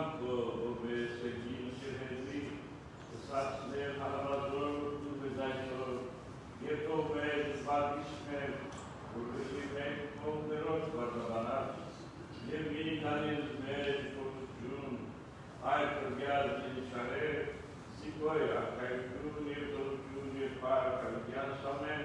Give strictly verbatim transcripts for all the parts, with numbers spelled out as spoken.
Santo, ove Regino Celesti, Satsne Halabazor, Tuvezajtor, Yetove, Svadishme, Urvishme, Komperot, Vardavanat, Yevgeny Danilme, Kochun, Aitorgial, Share, Sikoya, Kaikun, Yevdokun, Yepar, Kalyan Samen,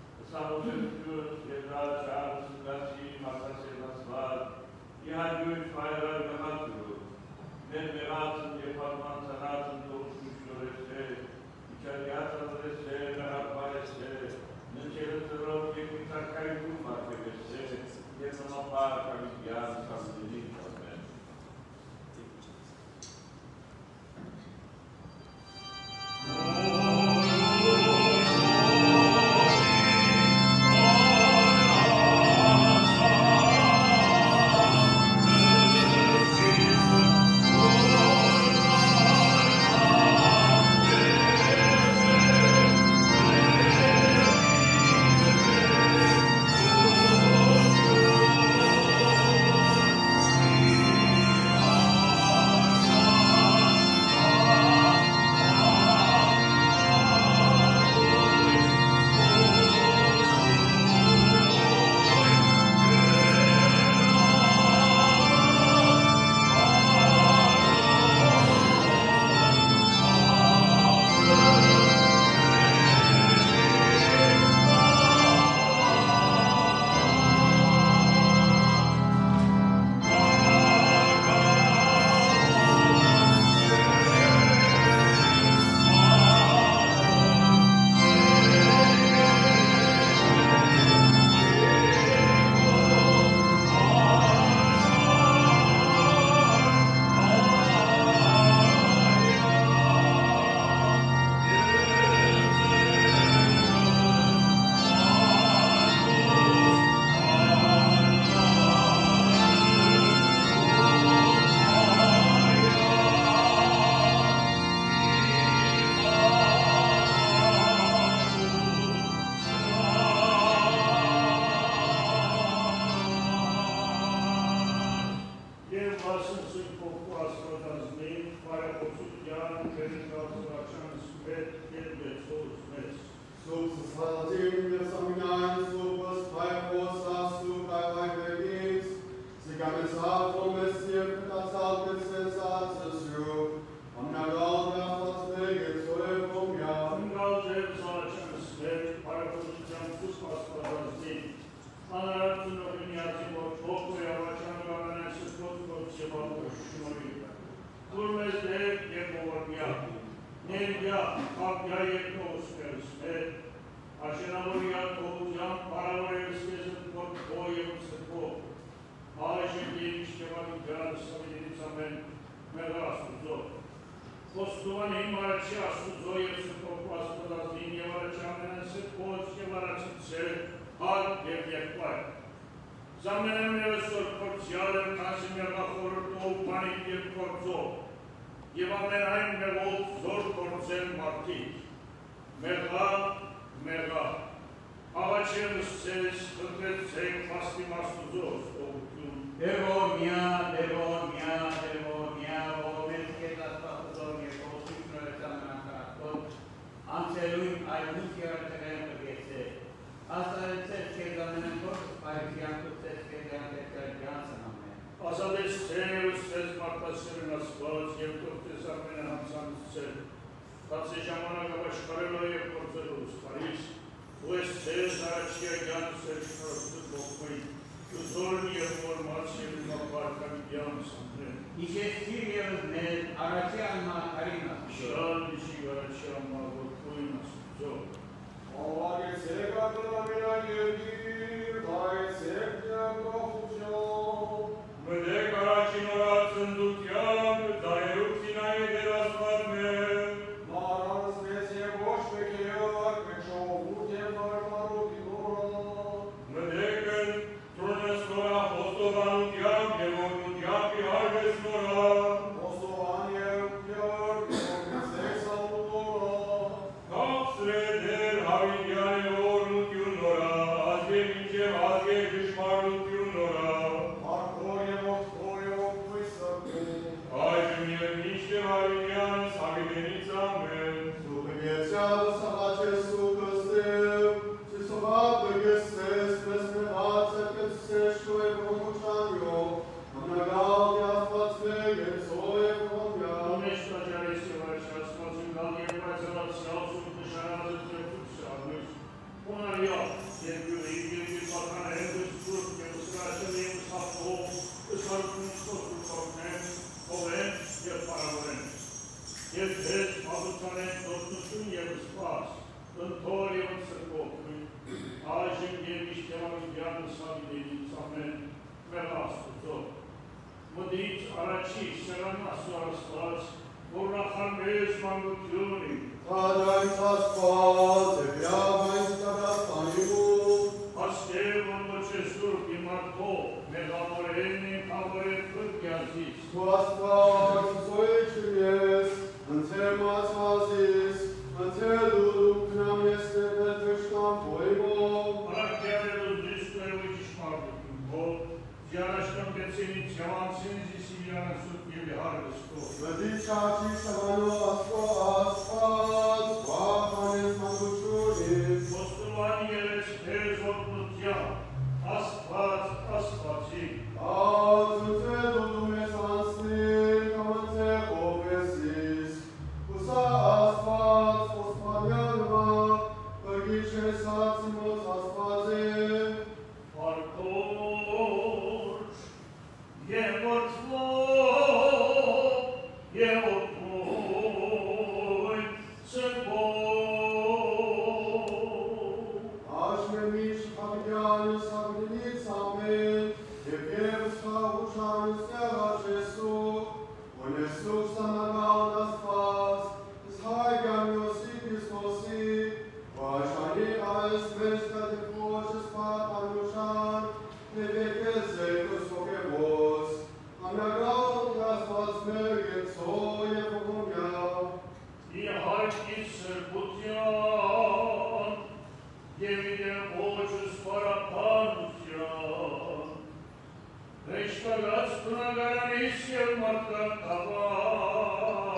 Samosetun, Yedal, Charles, Gasi, Matasevasvad, Yahadun, Fire, Gamaturu, Nedmeratum, Yeparman, Sanatum, Toshurese, Ichariatam, Rese, Raparese, Nencheretorov, Yekitakai, Markevese, Yetamapar, Kavidian, Samdini, Amen. Havidiane ornut iunor Restaurați până la Anisie, Marta Tava.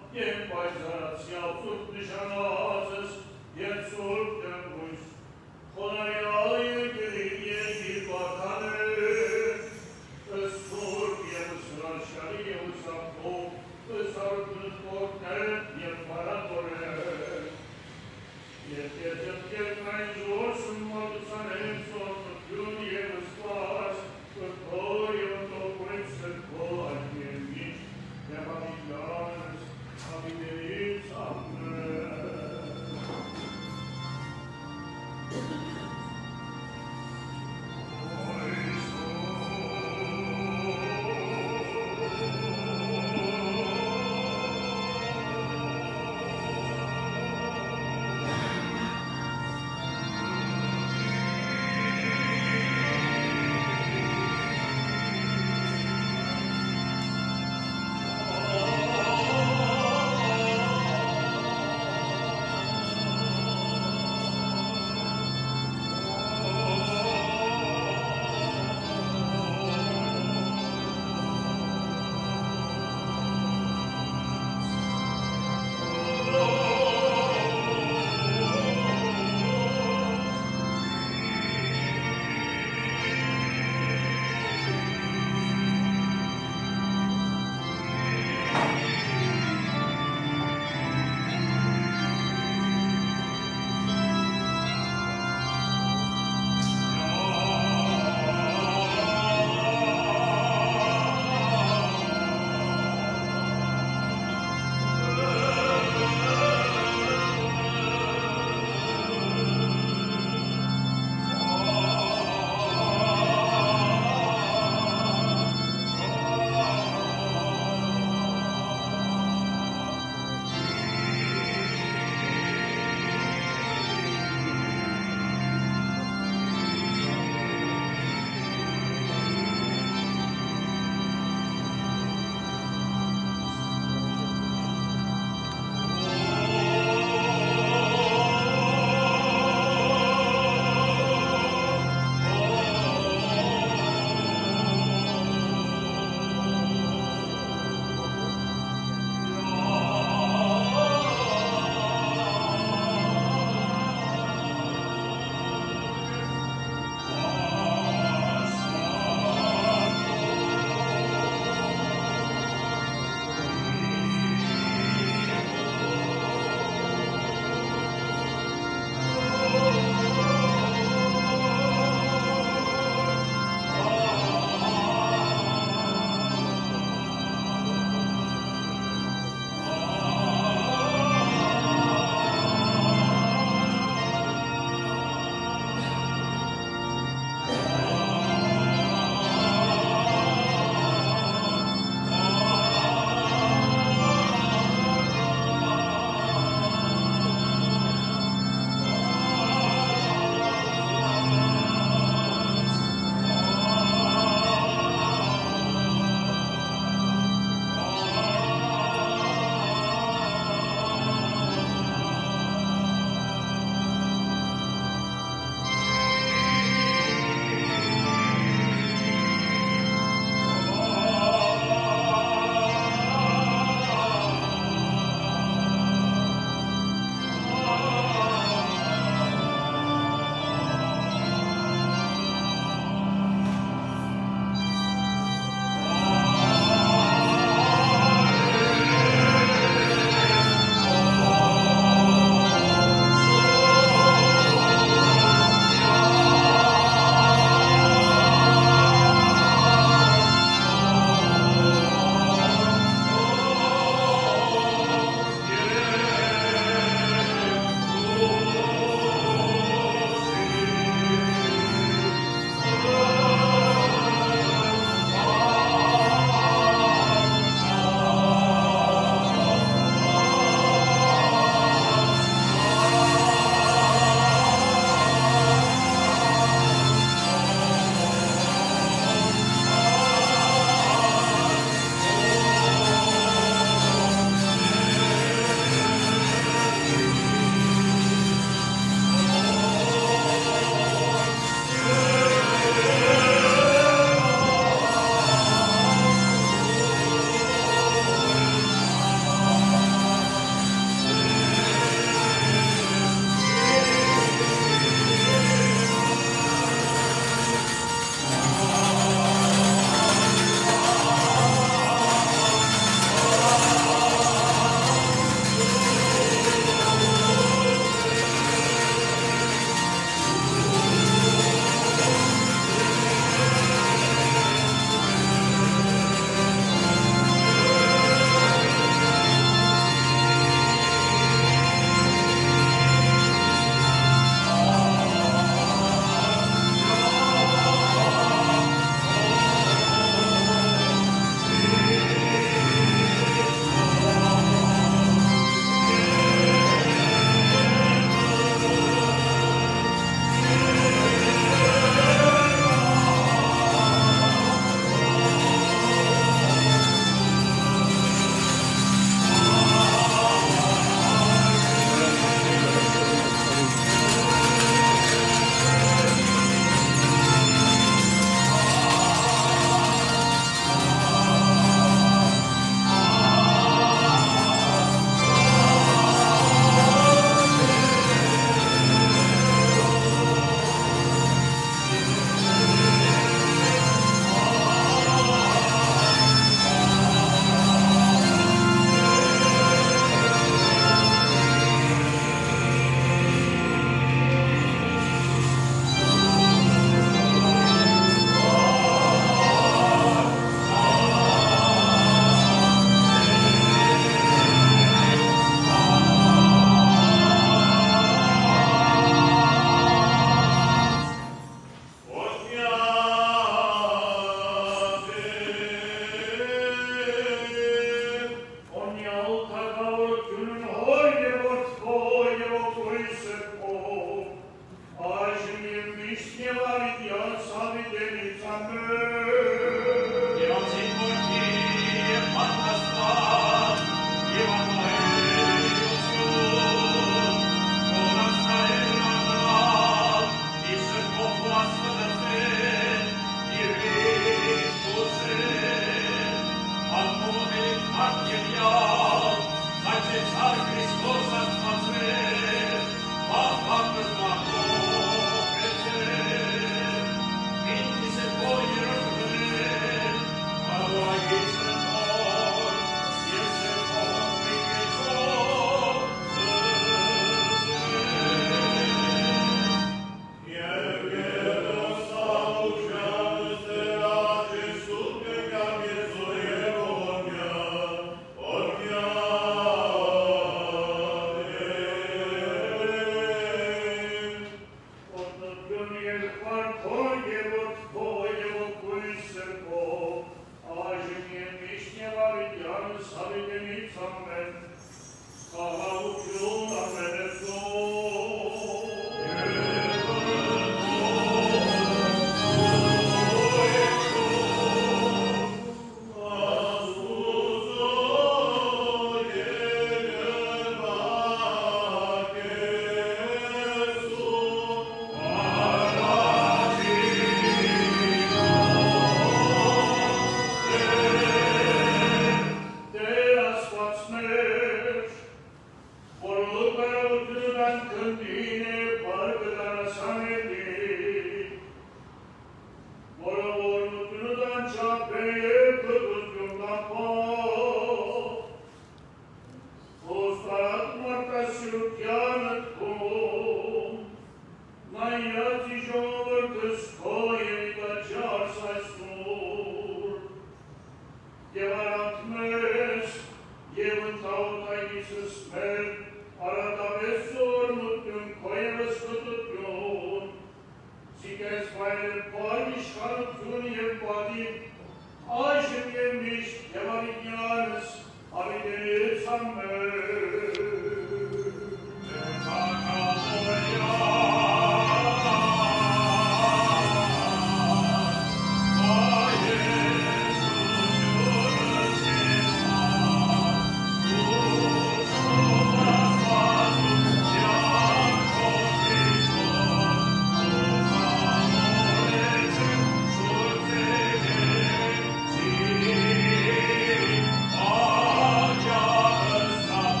Stop.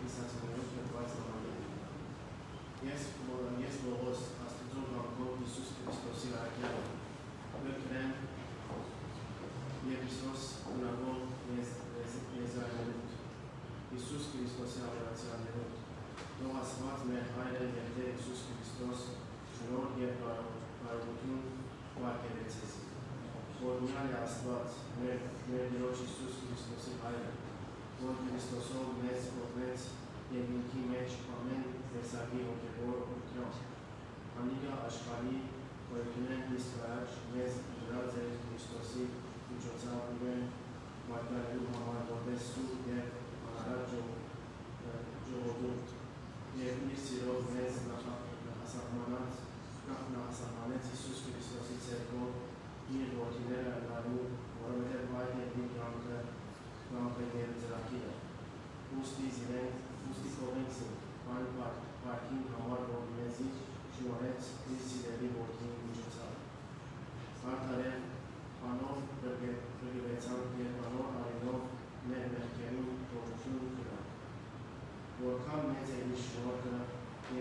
pisați în Ioan pentru azi Evanghelie. Este Logos, astăzi Domnul Iisus Hristos il arăchează. Noi credem, e Hristos în avon, este Izraelit. Iisus Hristos il arăchează. Noua sfat me haide de Iisus Hristos, în ordine parăbutun, poate rețesi. Ordinarea sfat me de Iisus Hristos il haide. Lord Hristos, mes, profeți, e vinti meci, amen, versaghi, ochebor, urcheon. Amiga așcali, oricinen, discaraci, mes, grație, Hristosi, ucioța, imen, marcare, urma, marbovesc, sub, de, anarajo, jovodut. E irsi rog, mes, la asahmanat, na asahmanet, Iisus Hristos, ițergo, ir, ordinarea, la nu, vorbește, vaide, din grancă, grancă, de zerachidă. Pusti zile, pusti convenții, bani parking, hamar, ordinezii și oreți, irsi de liv, ordini, bugețare. Altare, panov, prăgăvețan, e panov, arinov, mermercherin, promușun, câra. Vorcam meze mișorcă, e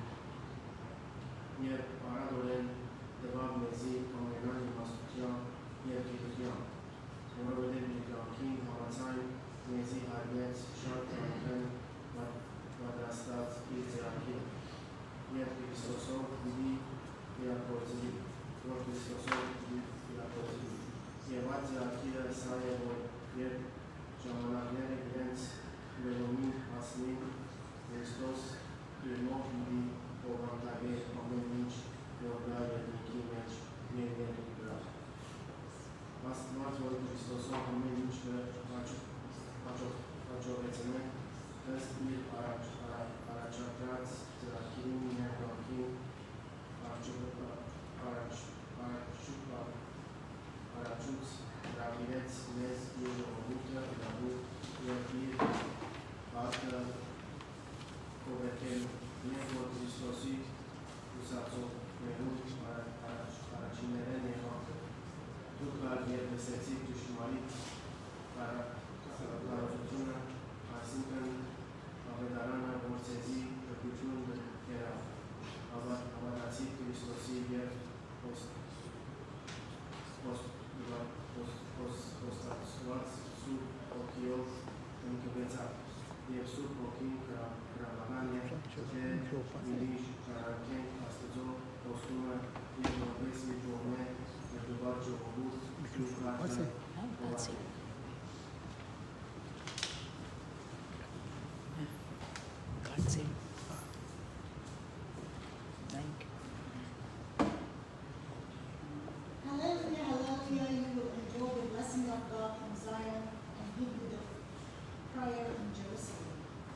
e paradolen, debab mezi, comenani, masutia, e chirurgian. Vorbe de Micanchin, Hamațani, mezi, arieți, șartă, anten, madrastați, irțerachid. E Hristosov, ibi, e acorzi. Vor Hristosov, e acorzi. E vați achidă, saie, vor, e jamanagnere, grenți, Velomim, Asmin, Hristos, Irmov, ibi, Ovantage, Omenici, Yorgare, Nichimeci, Miriam, Grav. Astăzi, Lord Hristos, Omenici, Paciovețene, Tăstir, Araceatrați, Zerachim, Neacachim, Araciuț, Ravireți, Nez, Irovută, Ravu, Iorchir, Artă, Covechen, Lord Hristosi, Usațo, Merut, Aracinere, Nehoată. Tucar, Iervesețit, Tușmarit, Carazutună, Asincan, Avedarana, Morțezi, Răcuciun, Era, Avadațit, Hristosi, Ier, Post, Post, Post, Postatuați, Sub, Ochio, Închivețat. Ier sub, Ochim, Cravagania, Ce, Miliș, Carachen, Astăzo, Postumă, Ier, Vorbesc, Ier, Eduard Jovogut, Lucrată, Oace. Can't see. Thank you. Hallelujah, hallelujah, you will enjoy the blessing of God in Zion and give you the prayer in Jerusalem.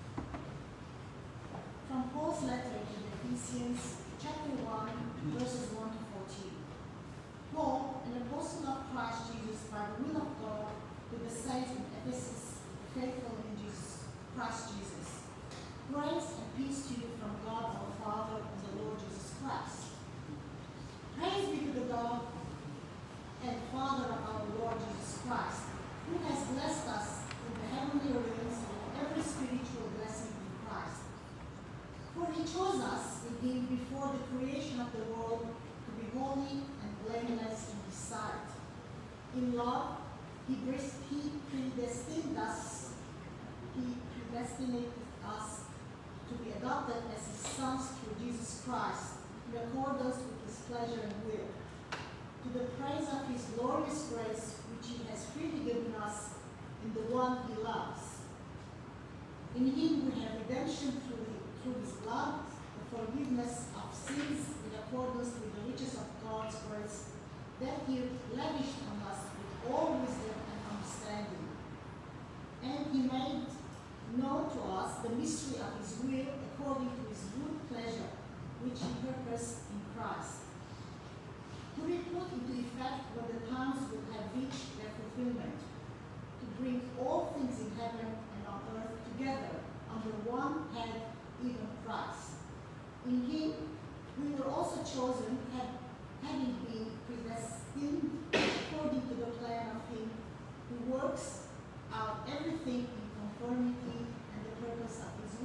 From Paul's letter to the Ephesians, chapter one, verses one to fourteen. Paul, an apostle of Christ Jesus by the will of God, to the saints in Ephesus, faithful in Jesus, Christ Jesus. Grace and peace to you from God our Father and the Lord Jesus Christ. Praise be to the God and Father of our Lord Jesus Christ, who has blessed us in the heavenly realms with every spiritual blessing in Christ. For he chose us in him before the creation of the world to be holy and blameless in his sight. In love, he predestined us, he predestinated us to be adopted as his sons through Jesus Christ, in accordance with his pleasure and will, to the praise of his glorious grace, which he has freely given us in the one he loves. In him we have redemption through, the, through his blood, the forgiveness of sins in accordance with the riches of God's grace, that he lavished on us with all wisdom and understanding. And he made known to us the mystery of his will according to his good pleasure, which he purposed in Christ, to be put into effect when the times will have reached their fulfillment, to bring all things in heaven and on earth together under one head, even Christ. In him we were also chosen, have, having been predestined according to the plan of him who works out everything in conformity and the purpose of his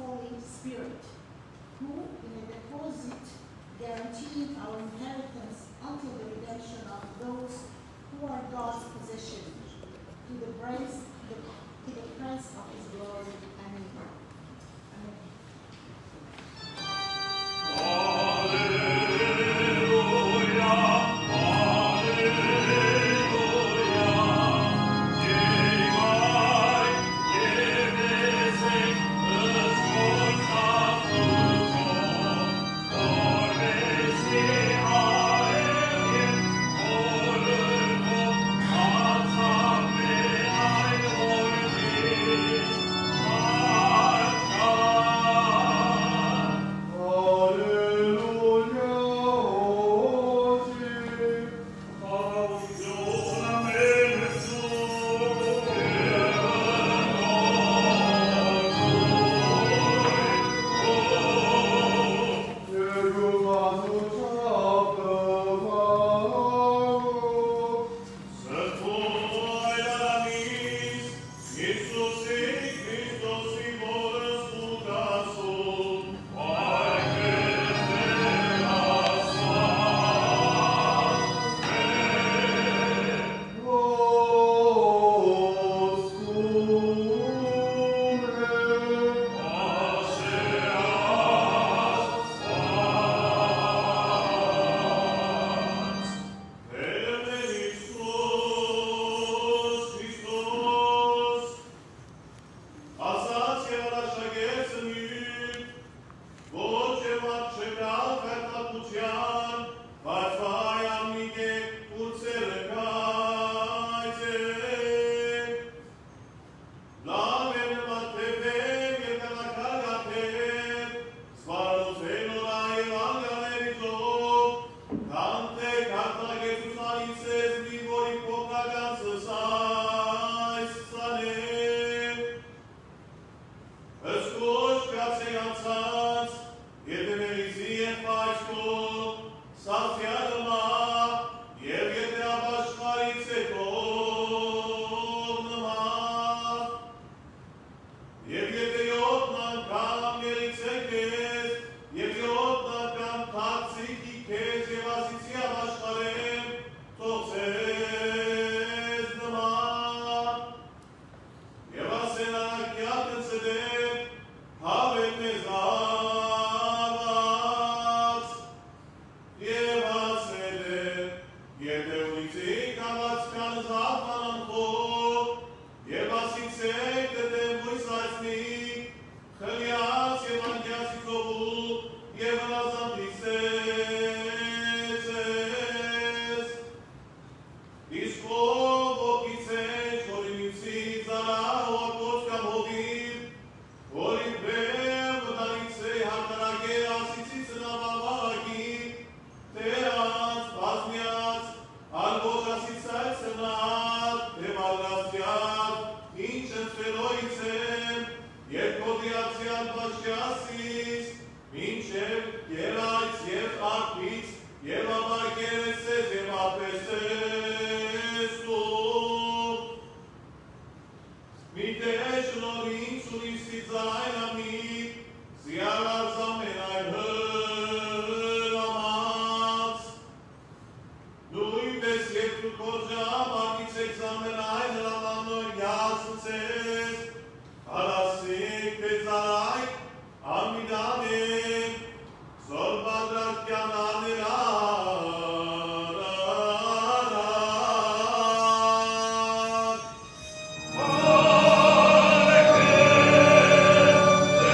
Holy Spirit, who, in a deposit, guaranteeing our inheritance until the redemption of those who are God's possession, to the praise, to the, to the praise of His glory. Amen. Alleluia,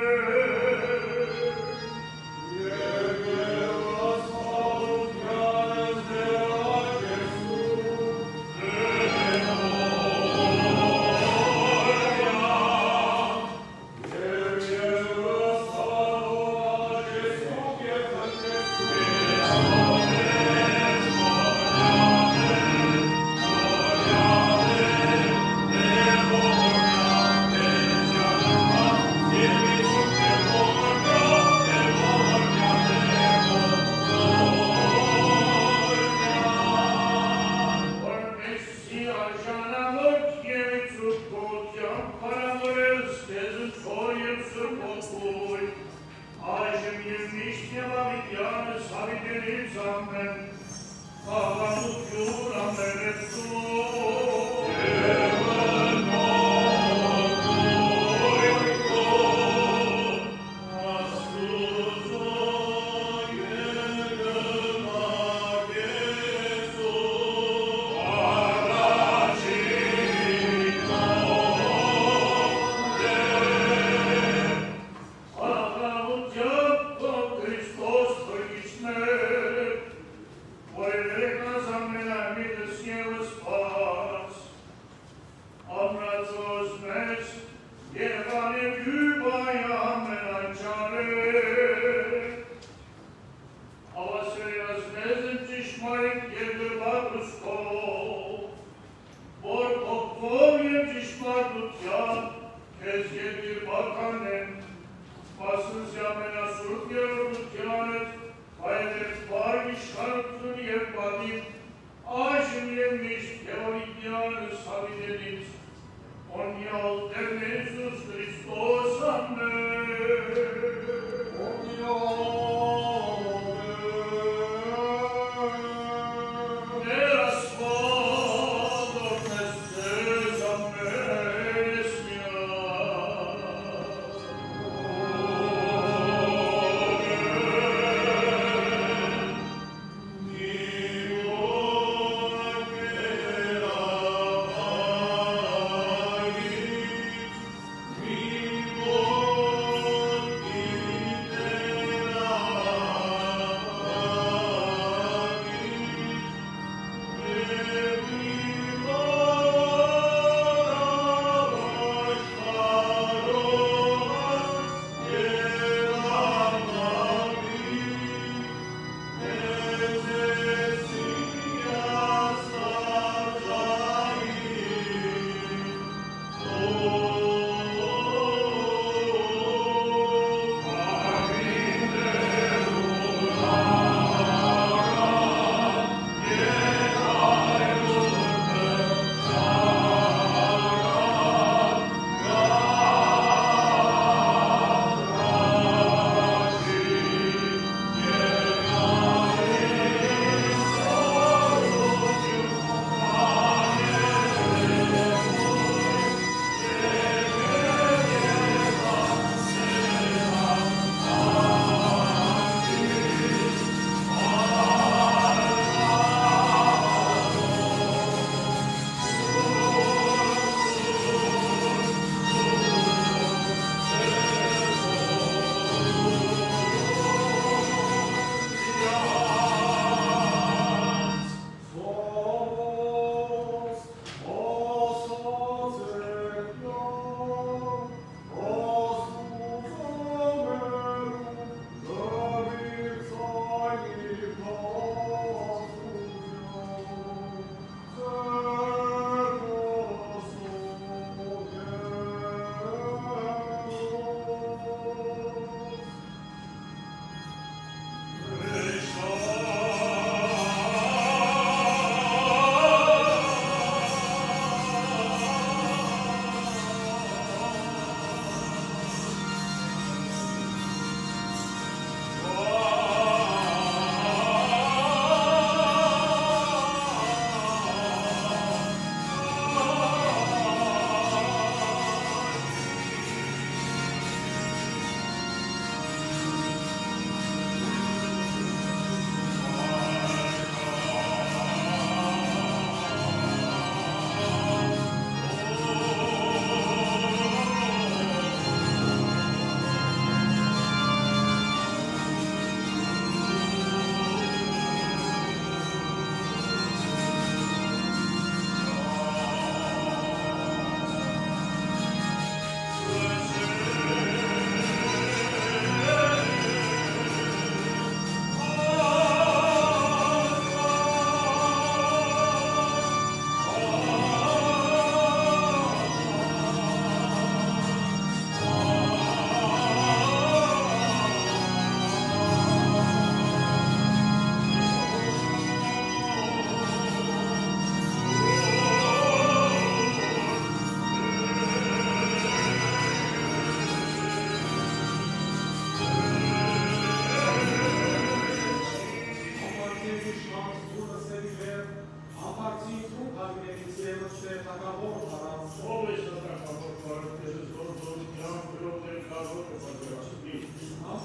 Ogni alter Jesus Christos, Amen.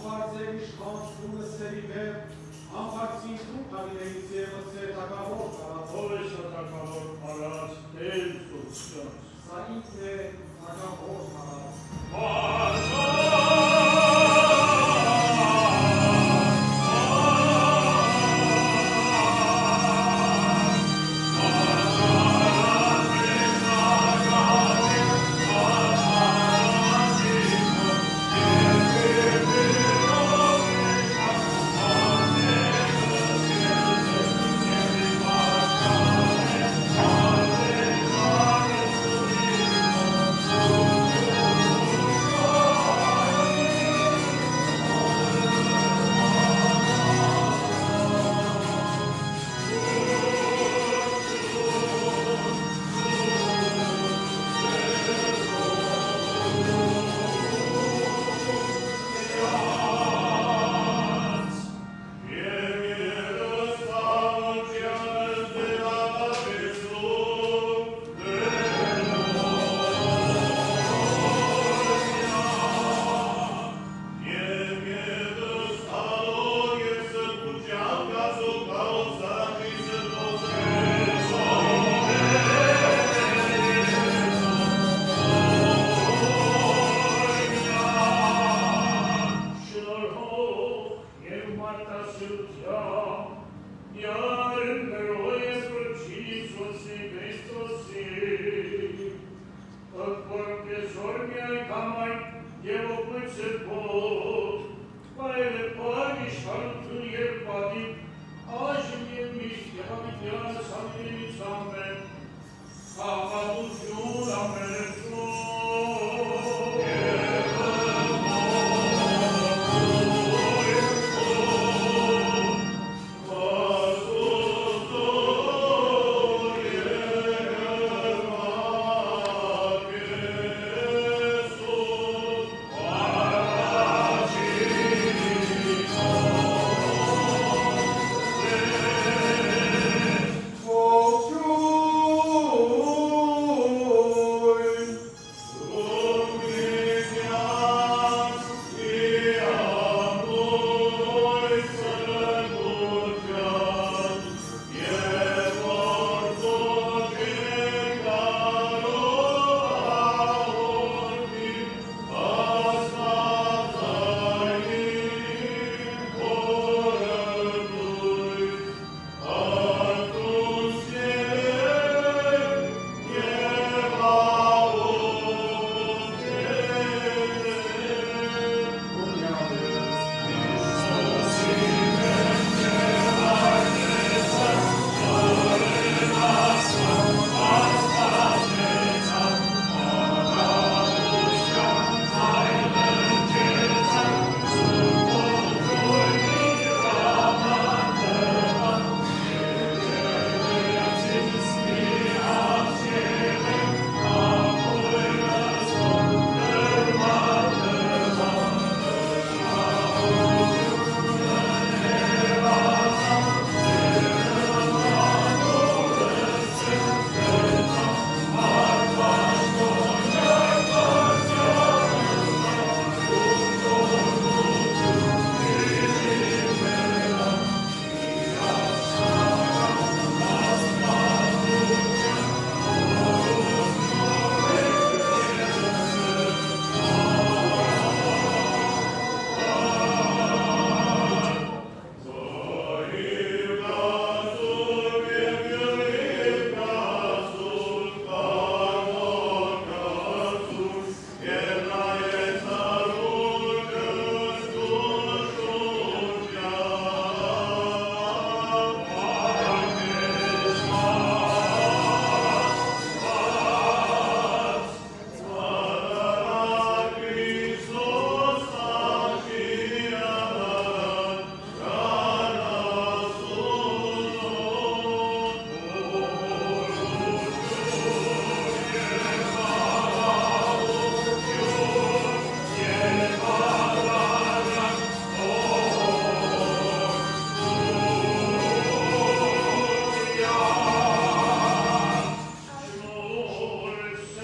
Farzevish Konstuna Seriver, Amparsin Kupalinense, Takavor, Always a Takavor Paras, Tales of Stones. Saite Takavor Paras.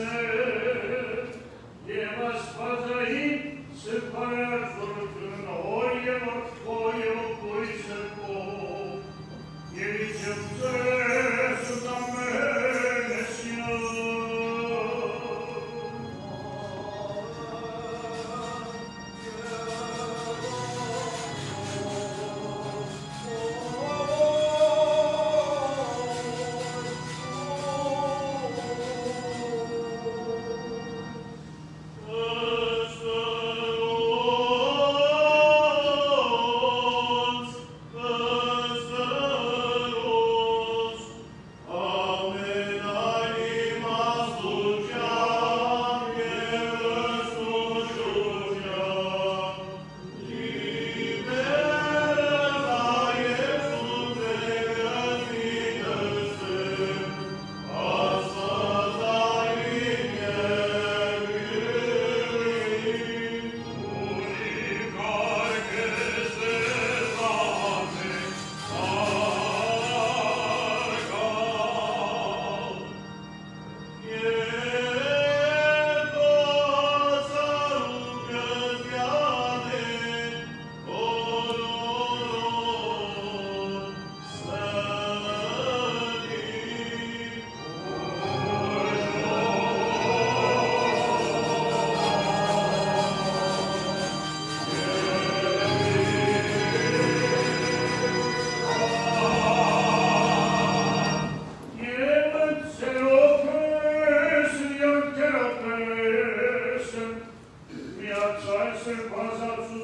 Să pără furtună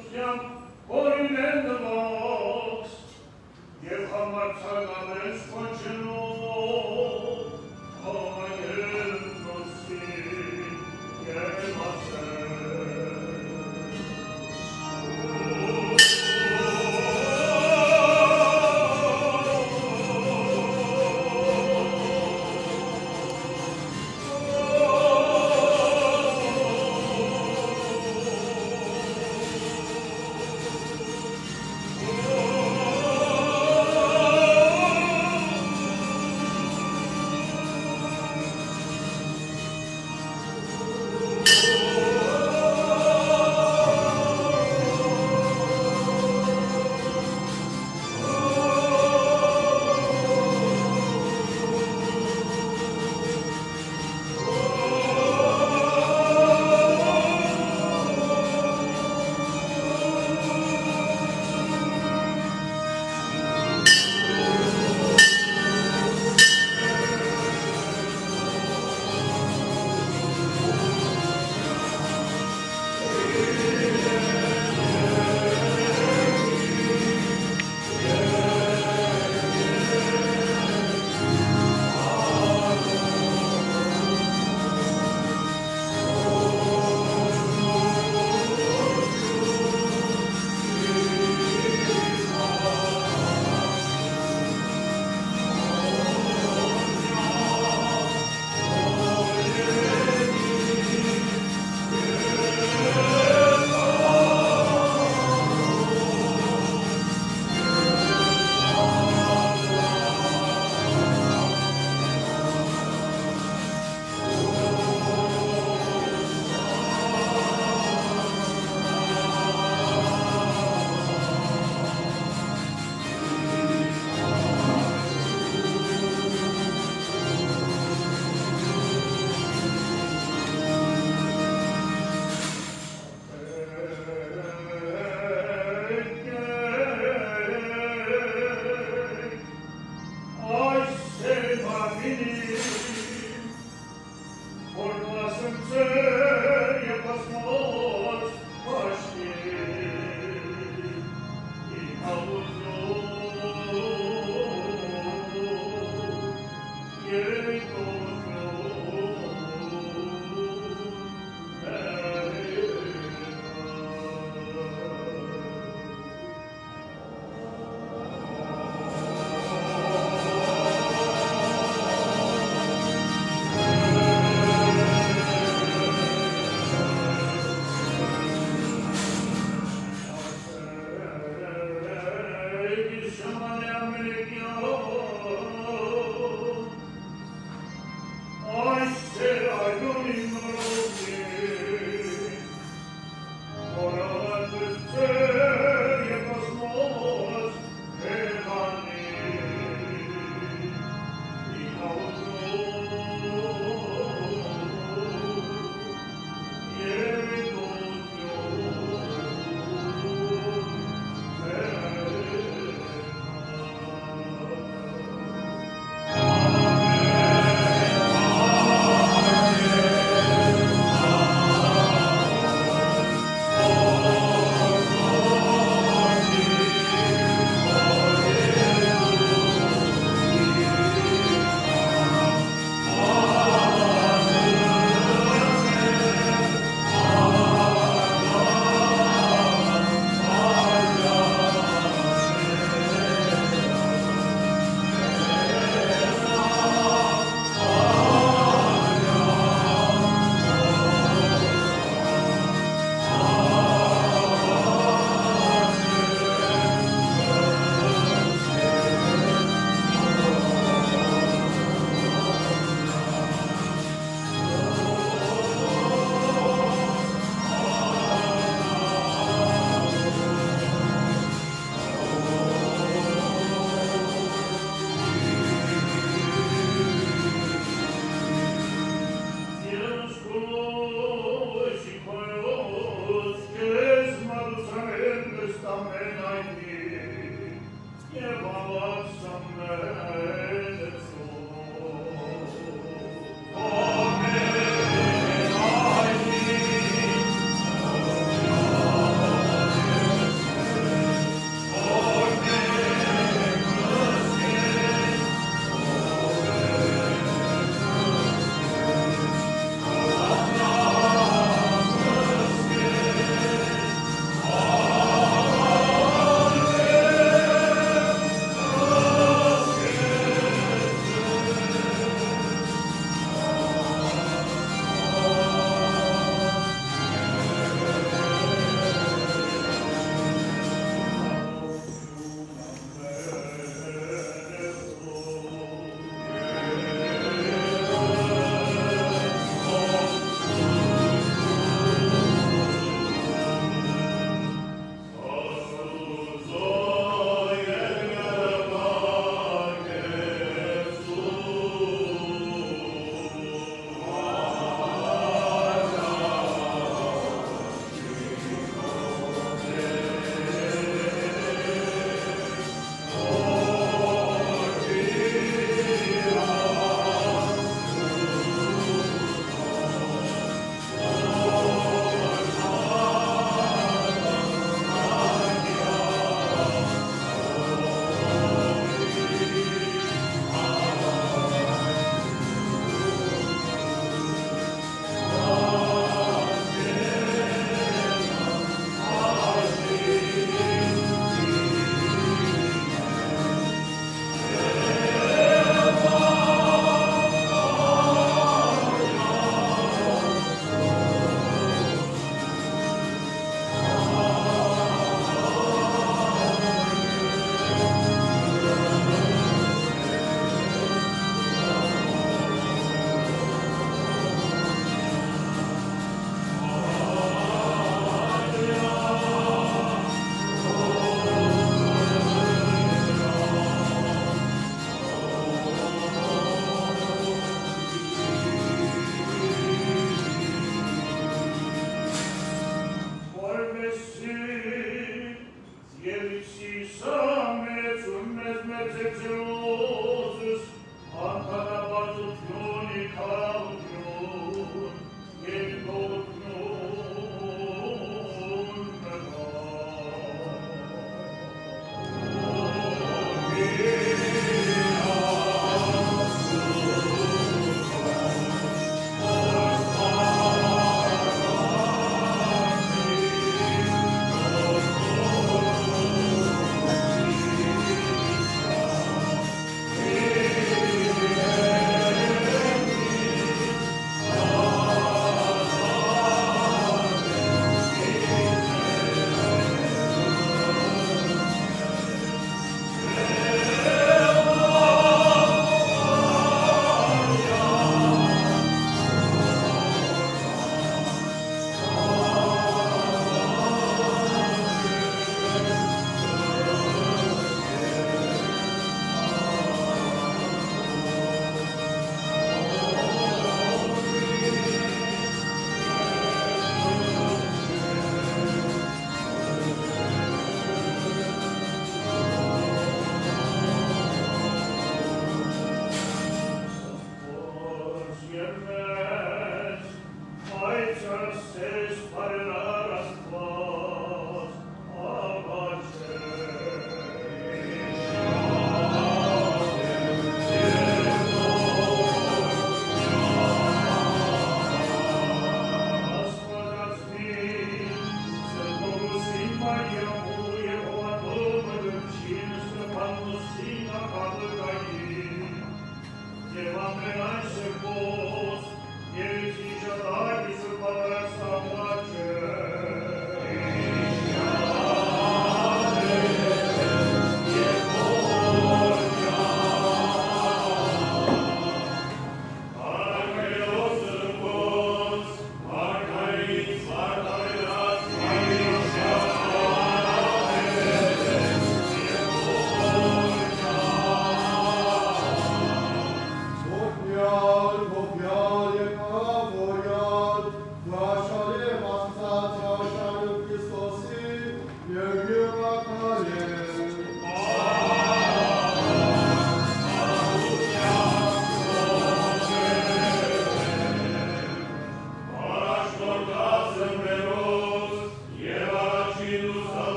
Amen.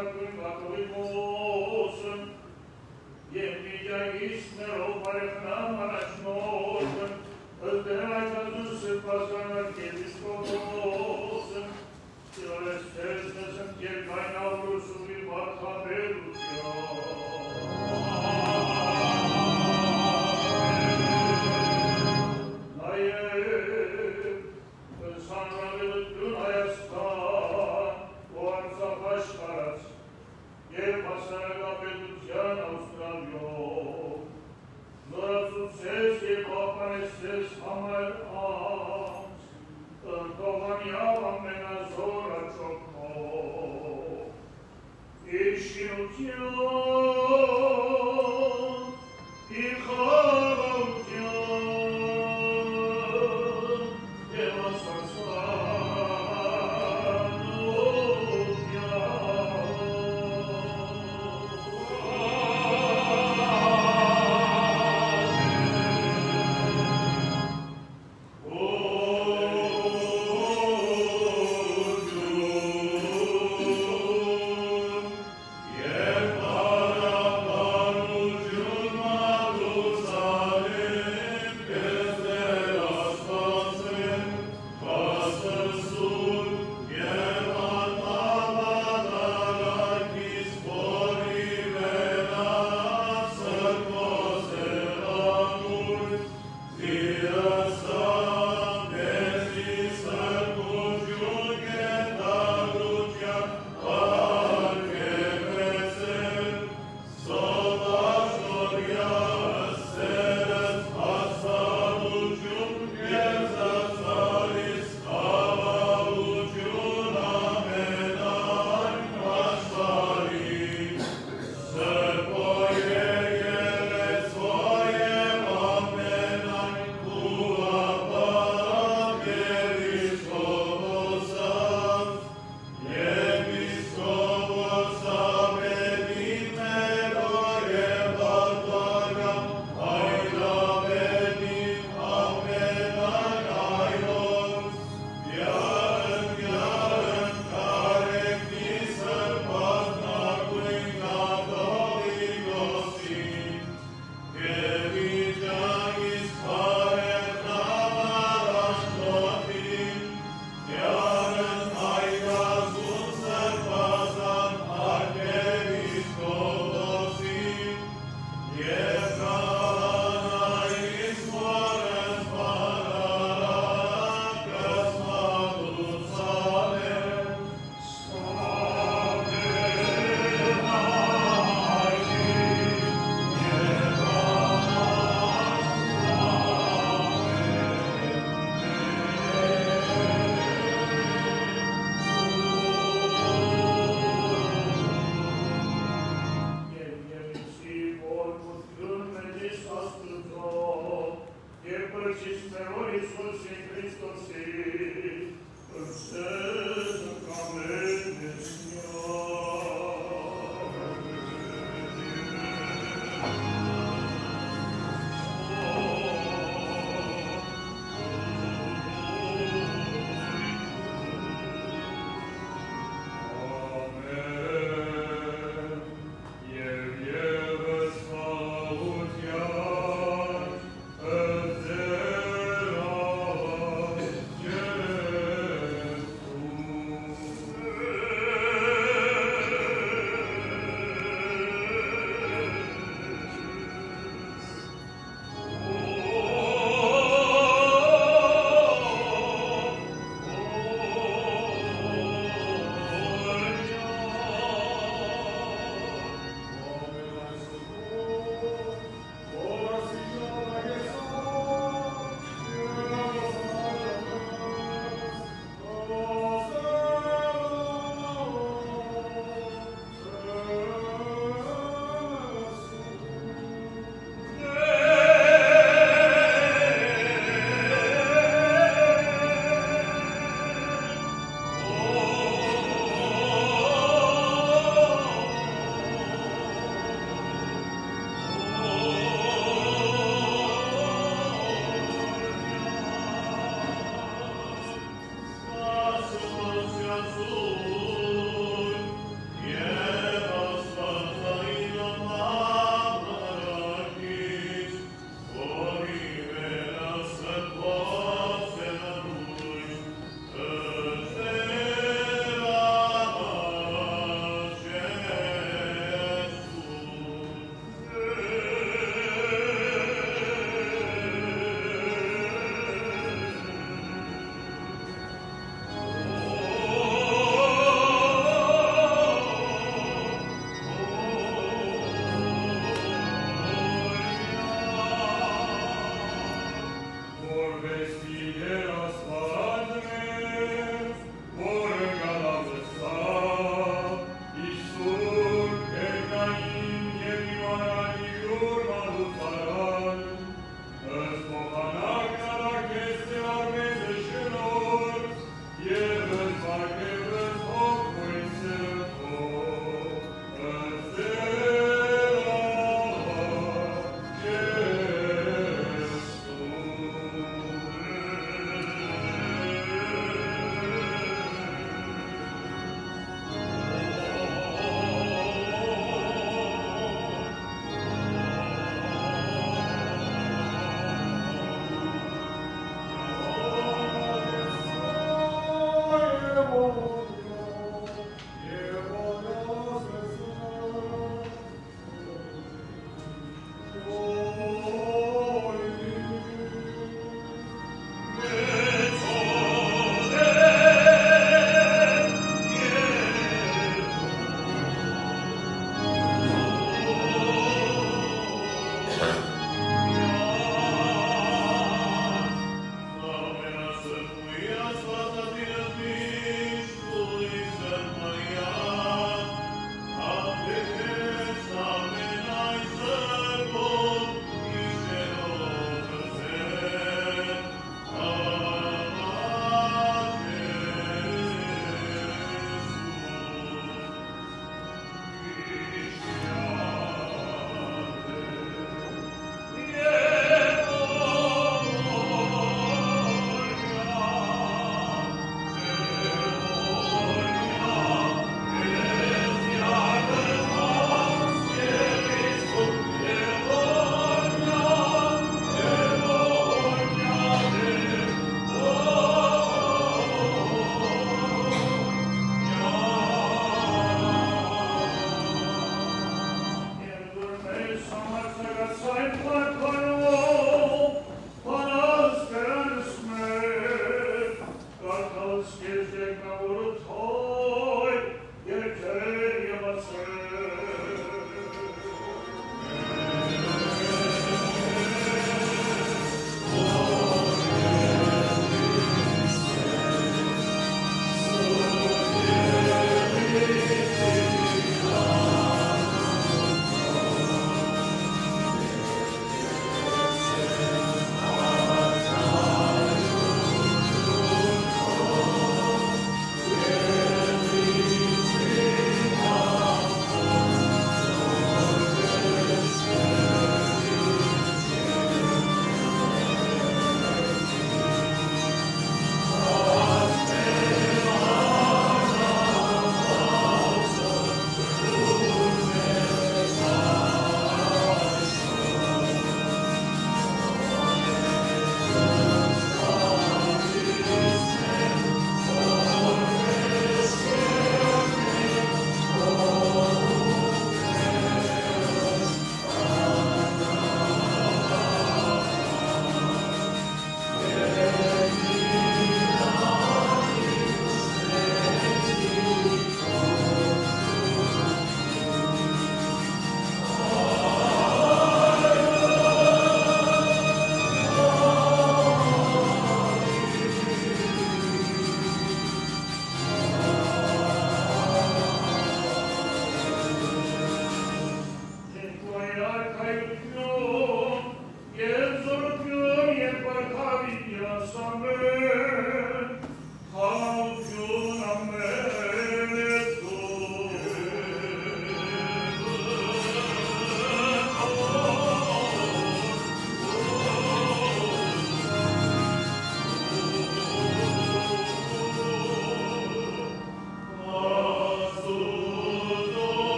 Yeah.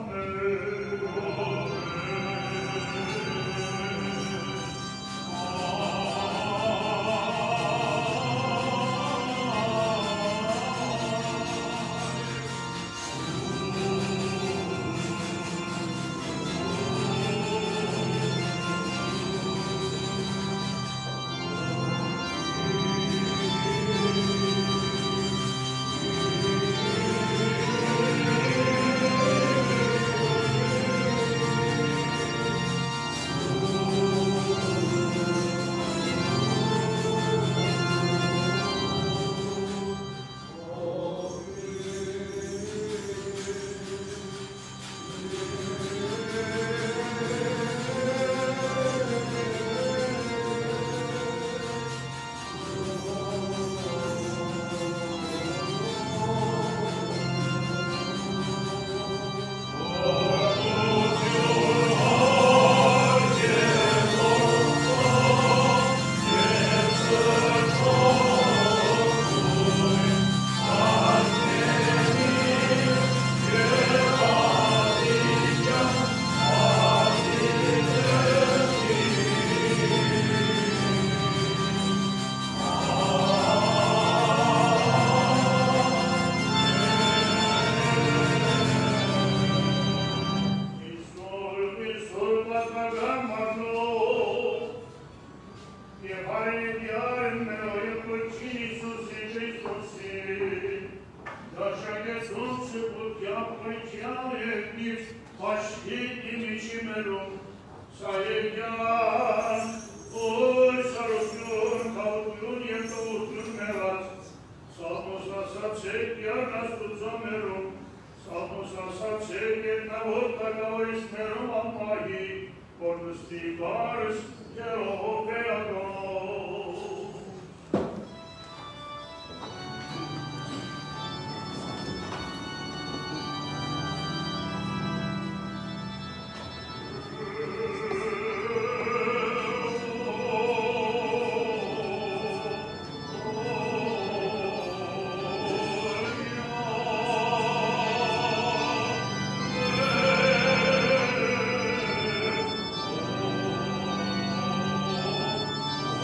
Amen.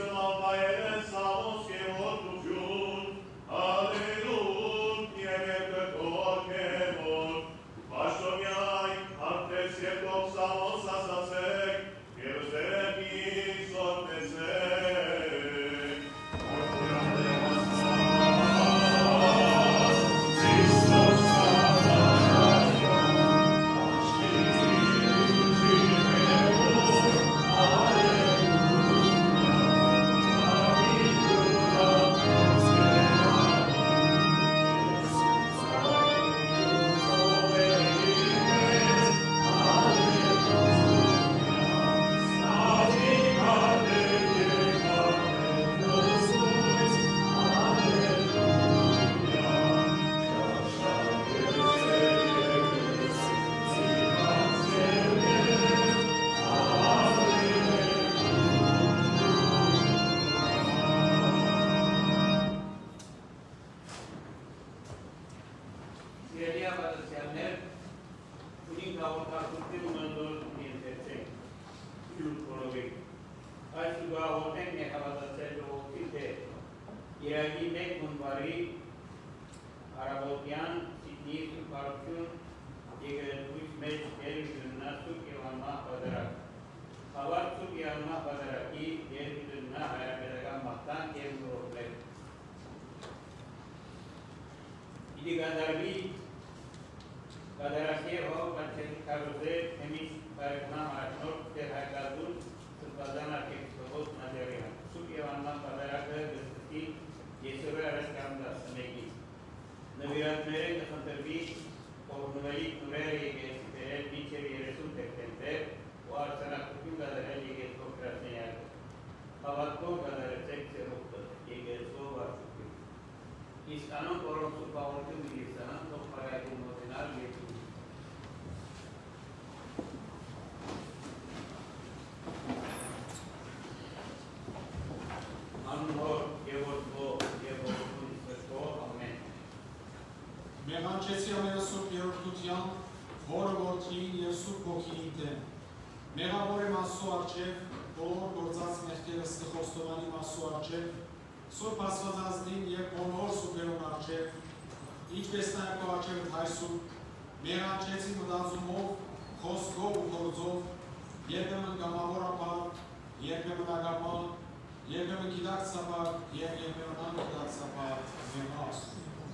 Մեղանչեցի ամենը Սուրբ Երորդության, Հորը Որդին և Սուրբ Հոգին դեմ։ Մեղավոր եմ Աստծո առջև, բոլոր գործած մեղքերս Ստեխոստովանի Աստծո առջև, Սուրբ Աստվածածնին և բոլոր սուրբերուն առջև, ինչպես նաև քո առջև Հայր Սուրբ, մեղանչեցի մտածումով, խոսքով ու գործով, երբեմն գամավորաբար, երբեմն ագապան, երբեմն գիտակցաբար և երբեմն անգիտակցաբար մեղաց։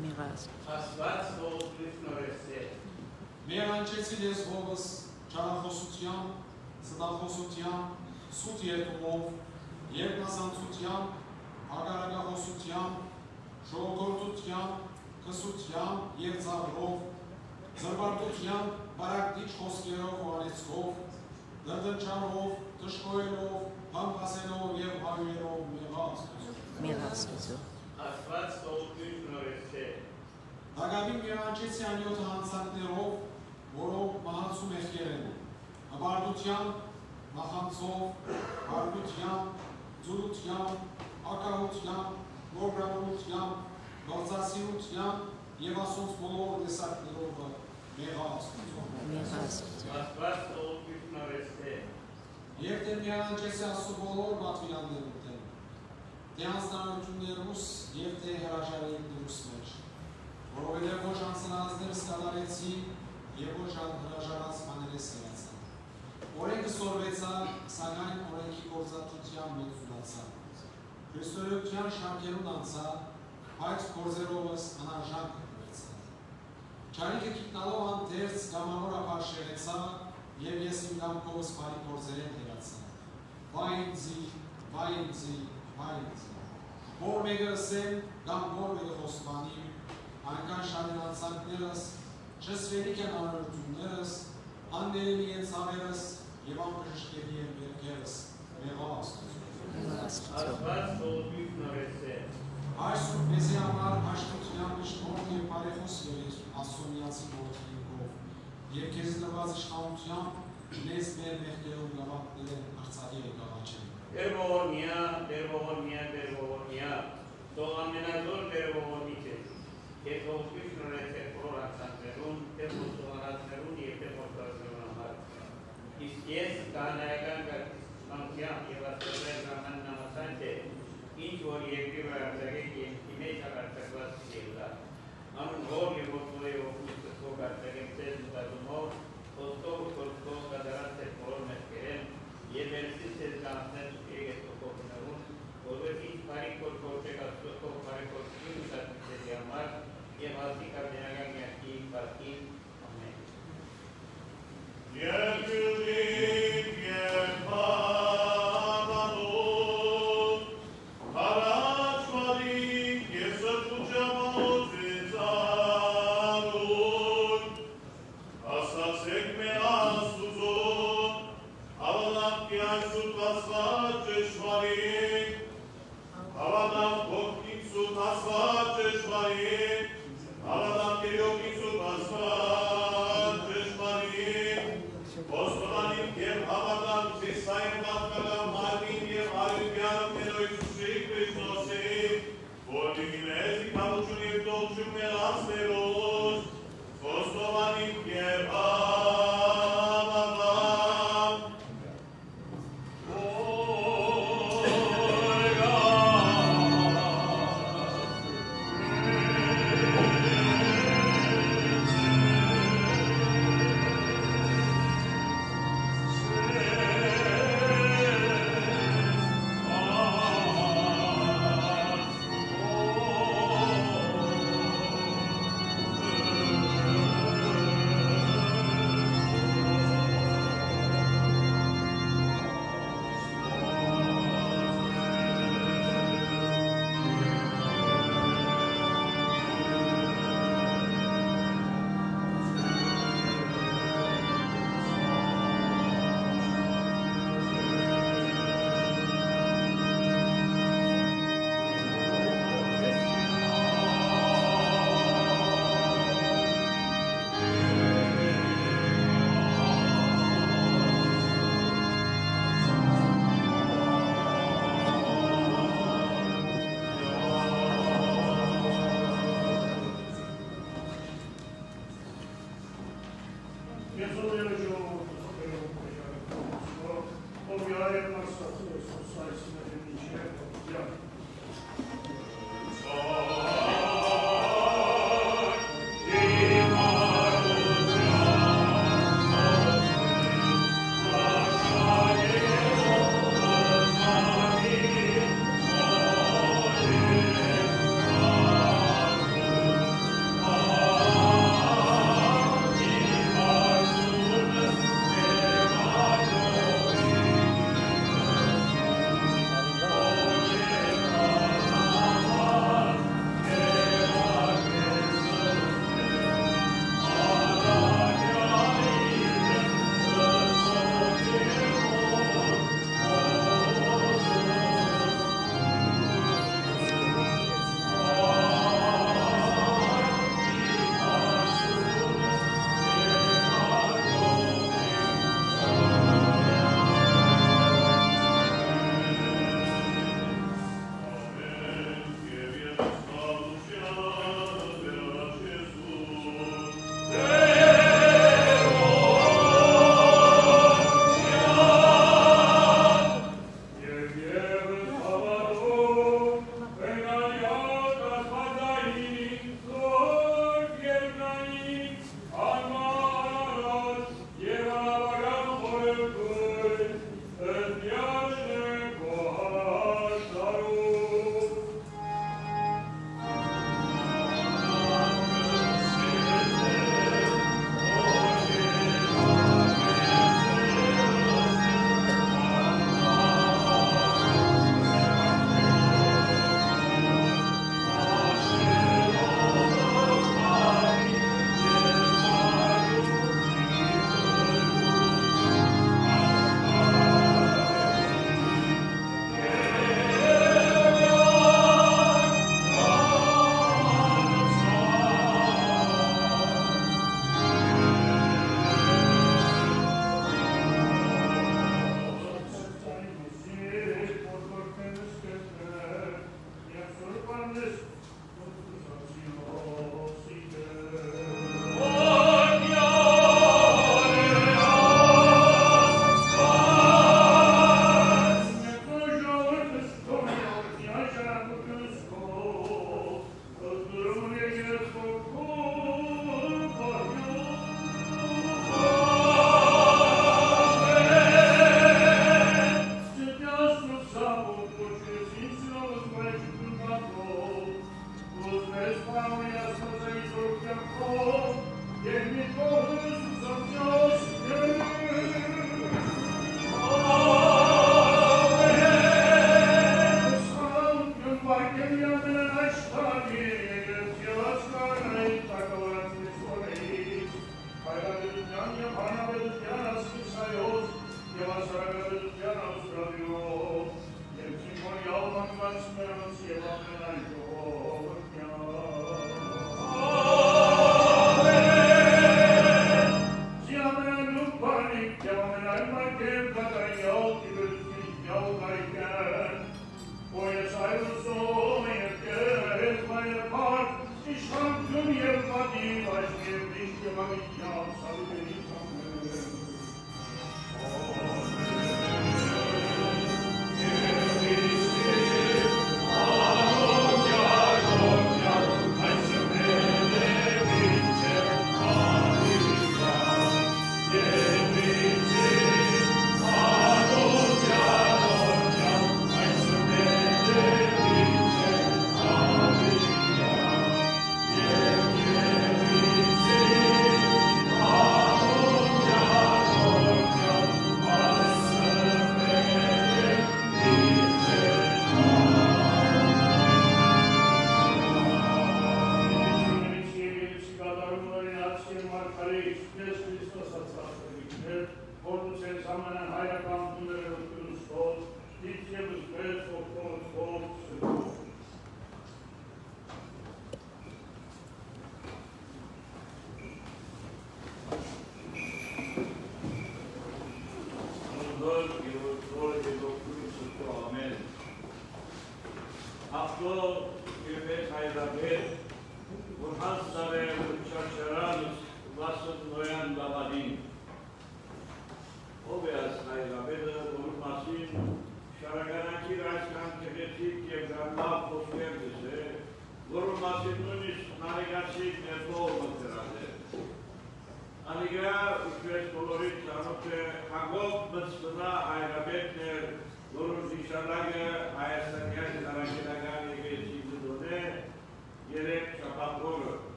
Աստված ողջույն նորեսե։ Մեղանչեցի լեզվովս չարախոսության, ստախոսության, սուտ երկումով, երկնազանցության, հագարակախոսության, շողոքորթության, քսության և ծաղրով, զրբարտության, բարակտիչ խոսքերով ու անեծքով, դրդնչարով, թշկոյելով, համբասելով և հարույերով մեղաց։ Աստված ողջույն նորեսե։ Դագավին մեղանչեցի անյոթ հանցանքներով, որով մահացու մեղքեր են, հբարդության, նախանցով, հարգության, ձուրության, ակահության, գորգրավորության, գործասիրության և ասոնց բոլոր տեսակներով մեղաց։ Աստված ողջույն նորեսե։ Եվ դեմ մեղանչեցի Աստծո բոլոր պատվիրաններում դեմ, թե անձնարարություններուս և թե հրաժարիներուս մեջ, որովհետև ոչ անձնանացներս կատարեցի և ոչ հրաժարած բաներես հրացա։ Օրենքը սորվեցա, սակայն օրենքի գործածության մեջ զուլացա։ Քրիստոսության շարքերուն անցա, բայց գործերովս անարժան կրվեցա։ Չարիքը գիտնալով անթերց գամավորաբար շեղեցա և ես իմ կամքովս բարի գործերեն հերացա։ Վայ ինձի, վայ ինձի, վայ ինձի։ Որ մեկը ասեմ, կամ որ մեկը խոստմանիմ, այնքան շարինացանքներս, չսվելիք են անարություններս, աններելի են ցավերս և անբժշկելի են վերքերս, մեղաց։ Աստված ողջույն նորեսե։ Հայր Սուրբ մեզի համար հաշտության միշտ և բարեխոս եղիր Աստծո միացի որդիներով և քեզ տրված իշխանությամբ մեզ մեր մեղքերով գավաթներեն արցախի եկաղաչեն։ Տեր ողորմյա, Տեր ողորմյա, Տեր ողորմյա, թող ամենազոր Տեր ողորմիչես, քեզ ողջույն նորեսե բոլոր արձաններուն, թե խոստովանածներուն և թե խոստովանածներուն համար։ Իսկ ես քահանայական անցյալ եւ աստծոյ ժամանակ նամասանջե ինչ որ երկրի վրա արձակեք երկրի մեջ արձակված ելա անուն հոր եւ որդորի օգուստը թող արձակեք ձեզ մտածումով խոստով խոստով կատարած ձեր բոլոր մեղքերեն եւ վերցից ձեզ կանցնեն եկեք թողնողուն որովհետեւ ինչ բարի կորկոչեք աստծո բարի կորկի մտածությունների համար եւ ասի կապիտանական երկի բարքի ամեն Երկրիկ երբանալով, հարաճ մարիկ և սրտուճամոտ զեցարուն, ասացեք մե աստուծոն, ավանապ կյայսուտ ասված ճշմարիտ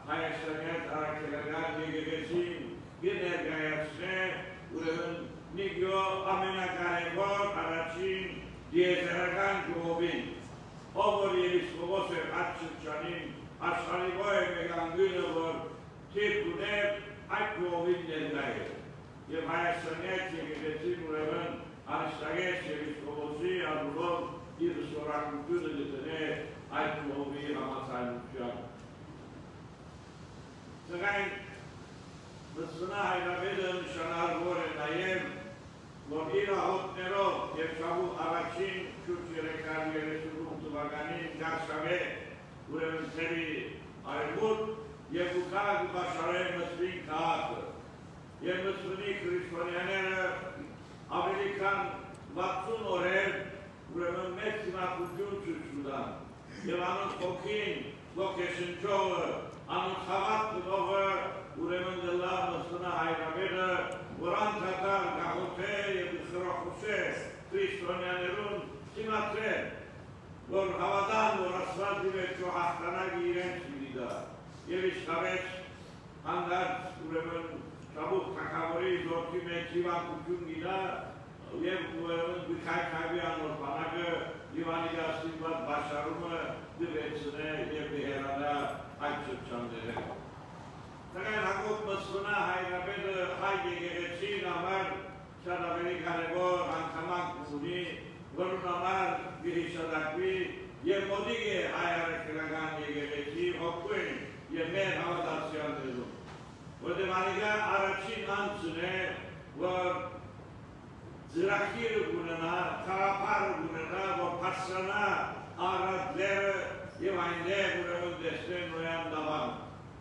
Հայաստանյան առաքելական եկեղեցին գներգայացնե ուրեմն նիգյո ամենակարևոր առաջին դիեզերական ժողովին, ով որ եպիսկոպոս էր այդ շրջանին աշխարհի ողջ մեգանգույնը, որ թիվ ուներ այդ ժողովին ներկայ էր։ Եվ Հայաստանյան եկեղեցին ուրեմն անշտագեց եպիսկոպոսի առումով իր սորակությունը գտնե այդ ժողովի համաձայնության։ Սակայն Մըստոնա Հայրաբեդը նշանավոր է նաև, որ իր աղոթներով և շաբու առաջին շուրջ երեքար երեսունուղ թվականին գարշավ է ուրեմն թերի արևմուտք և ուքակ բաշարե Մըստին քաղաքը։ Եվ Մըստոնի քրիստոնյաները ավելի քան վաթսուն օրեր ուրեմն մեծ դիմակություն ցույց տան և անոնց հոգին ոգեշնչողը անոնց հավատ գնողը ուրեմն դլա Մըստոնա Հայրաբեդը, որ անդադար գաղութե և խրոխուսե քրիստոնյաներուն սիմացրեն, որ հավատան, որ Աստված դիվերջո հաղթանակը իրենց միլիդա և իսկավեց հանդարտ ուրեմն շաբուխ թակավորի զորքի մեջ հիվանդություն գինա և ուրեմն գքայքավի անոր բանակը Իվանի Աստիված բաշարումը դվեցնե և դհերանա այդ շրջանները։ Սակայն Հակոբ Մըստոնա Հայրաբեդը հայ եկեղեցին համար շատ ավելի կարևոր անգամանք ունի, որն համար գիրիշադակվի և մոտիկ է հայ առաքելական եկեղեցի հոգույն և մեր հավատացյալներում։ Որտեղ անիկա առաջին անձն է, որ ծրագիրը ունենա, խաղապարը ունենա, որ փաստանա առատները և այնտեղ ուրեմն տեսնեն նոյան դավանը։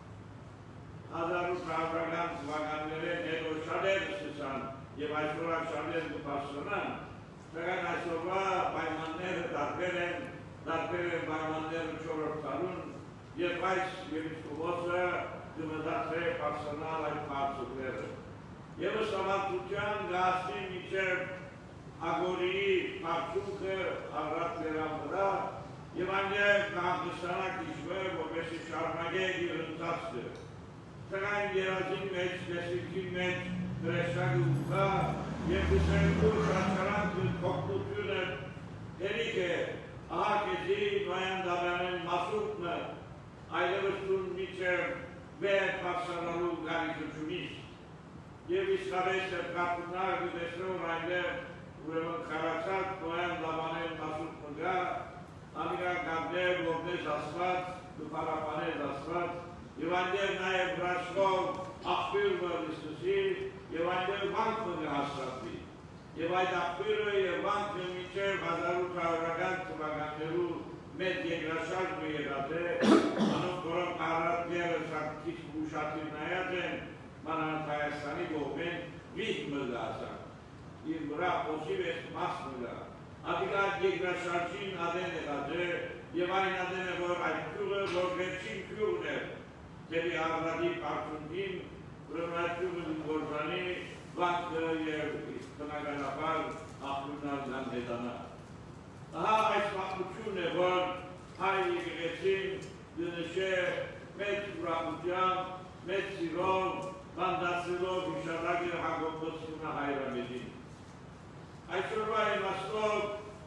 Հազար ութ թվականներին հետո շատեր սկսան և այսօր շատեր կփաստանան, սակայն այսօրվա պայմանները տարբեր են, տարբեր են պայմանները չորրորդ տարուն և այս եպիսկոպոսը կմտածե փաստանալ այդ բարձուկները։ Եվ ըստամատության գասնի միջև ագորիի բարձուկը առատ վերան վրա և այնտեղ կհանգստանակ իշխվեր, որպեսզի շարունակեք իր ընթացքը։ Սակայն երազին մեջ, տեսիքի մեջ դրեշակը ուկա և դսենքու շարչարանքը կողնությունը հերիք է ահա կեզի նոյան դաբյանեն մասուկնը այլևս տուն միջև վեր պարսանալու գարիքությունից և իսկավես է կապուտնար գտեսնող այնտեղ ուրեմն խարացած նոյան դաբանեն մասուկ մգա անիկա կապներ որնես ասված, կպարապանես ասված և այնտեղ նաև վրաշվով աղբյուրը լիսկսի և այնտեղ վանքը հաստատվի և այդ աղբյուրը և վանքը մինչև հազար ութ հարյուրական թվականներու մեծ երկրաշարժը եղած է, անոնք որոնք առատները շատ քիչ ուշադիր նայած են, մանավանդ Հայաստանի կողմեն վիհ մգա ասան։ Իր վրա փոսի վեց մաս մգա։ Ադիկա երկրաշարժին ադեն եղած է և այն ադեն է, որ այդ քյուղը, որ վերջին քյուղն է, դեպի առատի պարծունքին, ուրեմն այդ քյուղը գործանի վանքը և բնականաբար աղբյուրնալ դան հետանա։ Ահա այս պատմությունն է, որ հայ եկեղեցին դնշե մեծ ուրախությամբ, մեծ սիրով, բանդացնելով հիշատակը Հակոբ Մըստոնա Հայրաբեդին։ Այսօրվա իմաստով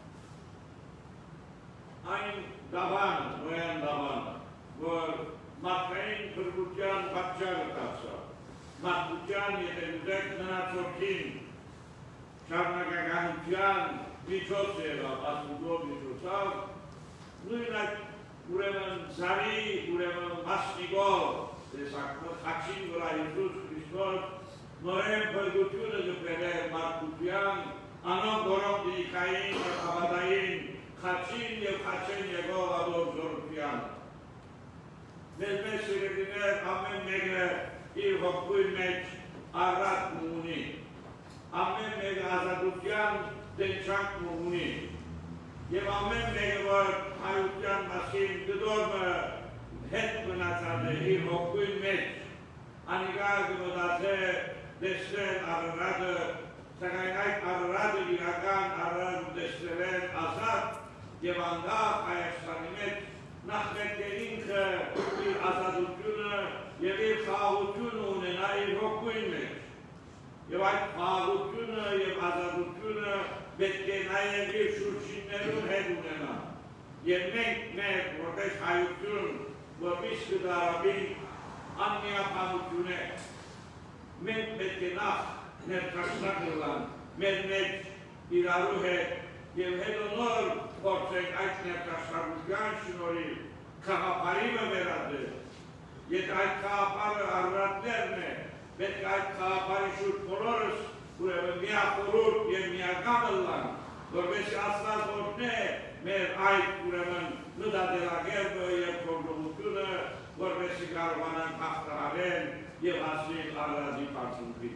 այն դավանը, նոյան դավանը, որ մարդկային փրկության պատճառը դարձավ, մարդկության ետևուտեք մնացորդին շարունակականության միջոց եղավ, աստուծո միջոցով, նույն այդ ուրեմն զարի, ուրեմն մասնիկով, տեսակը խաչին վրա Հիսուս Քրիստոս նորեն փրկությունը գտել է մարդկության, անոնք որոնք դիրքային և հավատային խաչին և խաչեն եղող ադոր զորության։ Մեզ մեզ սիրելիներ ամեն մեկը իր հոգույն մեջ առատ ունի, ամեն մեկը ազատության դենչանք ունի, և ամեն մեկը որ հայության մասին գդորմը հետ մնացած է իր հոգույն մեջ, անիկա գմտած է դեսնել առրադը, սակայն այդ առրադը իրական առրադը դեսնել են ազատ և անգախ Հայաստանի մեջ նախ պետք է ինքը իր ազատությունը եւ իր խաղաղությունը ունենա իր հոգույն մեջ։ Եվ այդ խաղաղությունը եւ ազատությունը պետք է նաեւ իր շուրջիններուն հետ ունենա։ Եվ մենք մեր որպես հայություն, որպես կդարաբին անմիապանություն է, մենք պետք է նախ ներկայացնենք լան, մեր մեջ իրարու հետ եւ հետո նոր փորձենք այդ ներկայացնության շնորհիվ քաղաքարիվը վերադել։ Եթե այդ քաղաքարը առարատներն է, պետք է այդ քաղաքարի շուրջ բոլորս ուրեմն միախորհուրդ եւ միակամ լան, որովհետեւ Աստված օրհնե մեր այդ ուրեմն նդադելագերբը եւ կողմությունը, որովհետեւ կարողանանք հաղթահարել եւ հասնել Արարատի բարձունքի։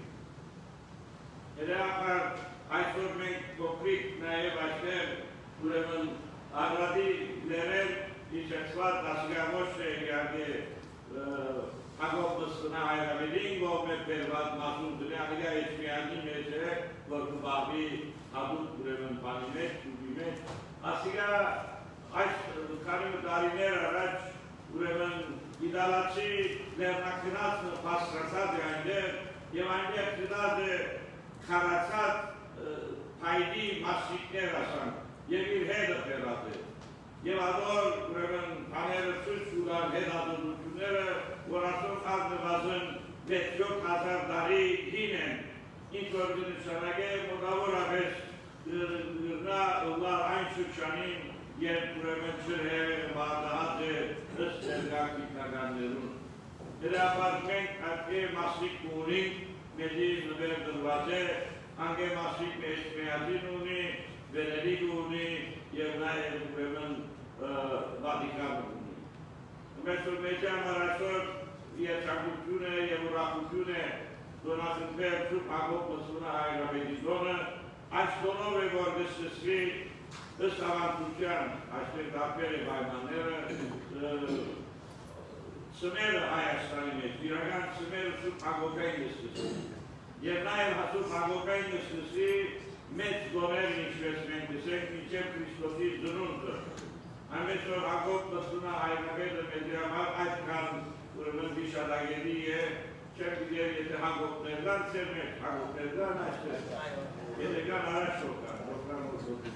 Երեխար այսօր մենք փոքրիկ նաեւ այստեղ ուրեմն Արարատի լերել իջեցված դասգամոש յարդե Հագոպտսնա հայրավերին գոմե պերված մասուն դրե աղիա էջմիանի մեջ է, որ կուբաղվի հատուկ ուրեմն բանի մեջ, ճուբի մեջ։ Ասիգա այս կարիմ դարիներ առաջ ուրեմն իդալացի լերնակնած պասրացած է այնտեղ և այնտեղ գնած է քարացած փայդի մասիկներ ասան և իր հետը պերած է։ Եվ ադոր ուրեմն բաները ցույց կտան հետադարձությունները, որ ասում ազնվազն վեց-յոթ հազար տարի հին են, ինչ որ նշանակե մոտավորապես գրնա լար այն շրջանին, երբ ուրեմն չրհերը բադահած է ըստ ներկայ գիտնականներուն։ Դրաբար մենք այդքե մասիկ ունենք, մեզի նվեր դրված է, անգե մասիկ մեջ մեածին ունի, վերելիկ ունի և նաև ուրեմն Վատիկան ունի։ Մեծ որ մեծ համար այսօր երջանկություն է և ուրախություն է դոնախնդրել Սուրբ Հակոբոսունը հայրավետի տոնը, այս տոնով է որ դստսվի ըստ ավանդության, այստեղ տարբեր է պայմանները, ծմերը Հայաստանի մեջ, իրական ծմերը Սուրբ Հակոբային դստսվի։ Եվ նաև Սուրբ Հակոբային դստսվի մեծ տոներ ինչպես մենք դսենք մինչև Քրիստոսի ծնունդը։ Այնպես որ Հակոբոսունը հայրավետը մեզի համար այդքան ուրեմն վիշատագետի է, չեմ գիտեր եթե Հակոբներ կան ծեր մեջ, Հակոբներ կան այստեղ, եթե կան առաջ շոքան, շոքան որդոքին։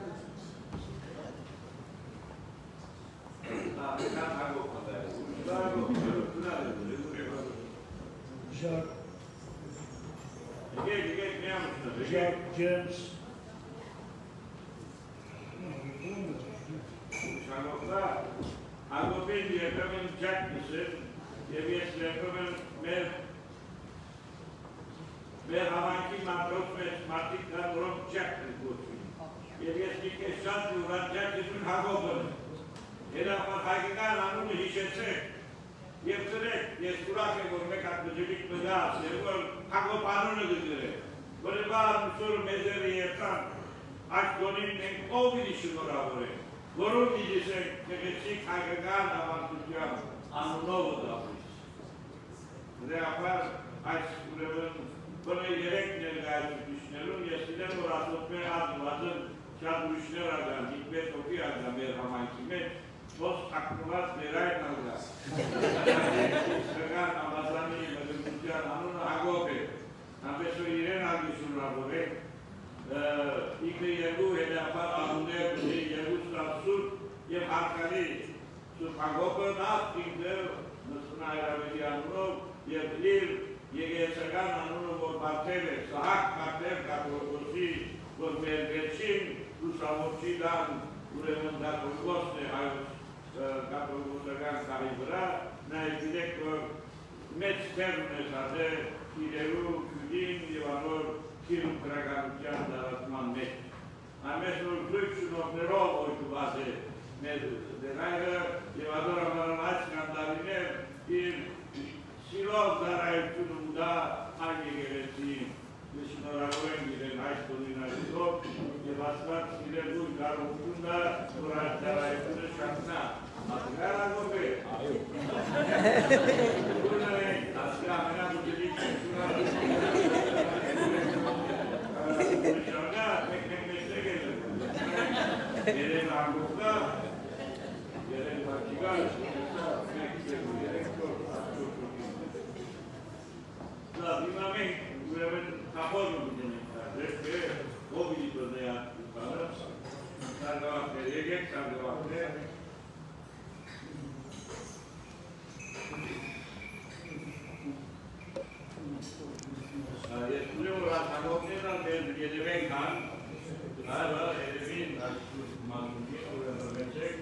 Կան Հակոբներ, Jacques, Եկեք, եկեք, միամուսնը, եկեք։ Jacques James, Շանողտա, Հակոբին երբեմն Ջակ նշել, և ես երբեմն մեր մեր հավանքի մարդոց մեջ մարդիկ կան, որոնք Ջակ են կոչվում։ Եվ ես մի կես շատ ուրան Ջակ նշում Հակոբն։ Երապար հայկական անունը հիշեցեք և ծրեք, ես ուրախ եմ, որ մեկ հատ բջվիկ մգաց, և որ Հակոբ անունը գծրեք, որ բար մսորը մեզերը երթան, այս տոնին մենք ով իրի շնորհավոր ենք, որում իջեսենք կեղեցիկ հայկական ավանդության անունովը դապրից։ Դեպար այս ուրևն բնը երեք ներգայացուցիչներում ես իրեն, որ ասոտմեր ազնվազն շատ ուրիշներ ագան, հիկվետ ոգի ագան մեր համայնքի մեջ, ոս թակնված մեր այն ալգա։ Իսկական ամազանի մգրգության անունը Հակոբ է, համպես որ իրեն ալգի շնորհավոր ենք, իգը երկու հետապար անուներ ունի երկու ստացուր և հարկալի Սուրբ Հակոբը նախ իգը նսունա հայրավետի անունով և իր եկեղեցական անունը որ բարձել է, Սահակ Մարտեր կաթողիկոսի, որ մեր վերջին լուսավորչի դան ուրեմն կաթողիկոսն է հայոց կաթողիկոսական տարի վրա, նաև գիտեք, որ մեծ տեղ ունեցած է իրերու քյուդին և անոր քիրում գրականության դարացման մեջ։ Այնպես որ զույգ շնորհներով օգտված է մեր դերայրը և ադորամարան այս կանդարիներ իր սիրով դարայությունը ուդա այն եկեղեցին շնորհավոր են իրեն այս տոնին այսով և ասված իրեն ույն կարողությունը, որ այս դարայությունը շակնա։ Ասգար ագոբ է։ Ույնը ենք, ասգա ամենամուջելիք են շնորհավոր։ Շարգատ, մեկ մեկ մեջտեղ է երեն անգողկա, երեն վաճիգար, մեկ երեն կոր, Este o rațională de edevencan, dar edevin, m-am gândit cu rămâncec.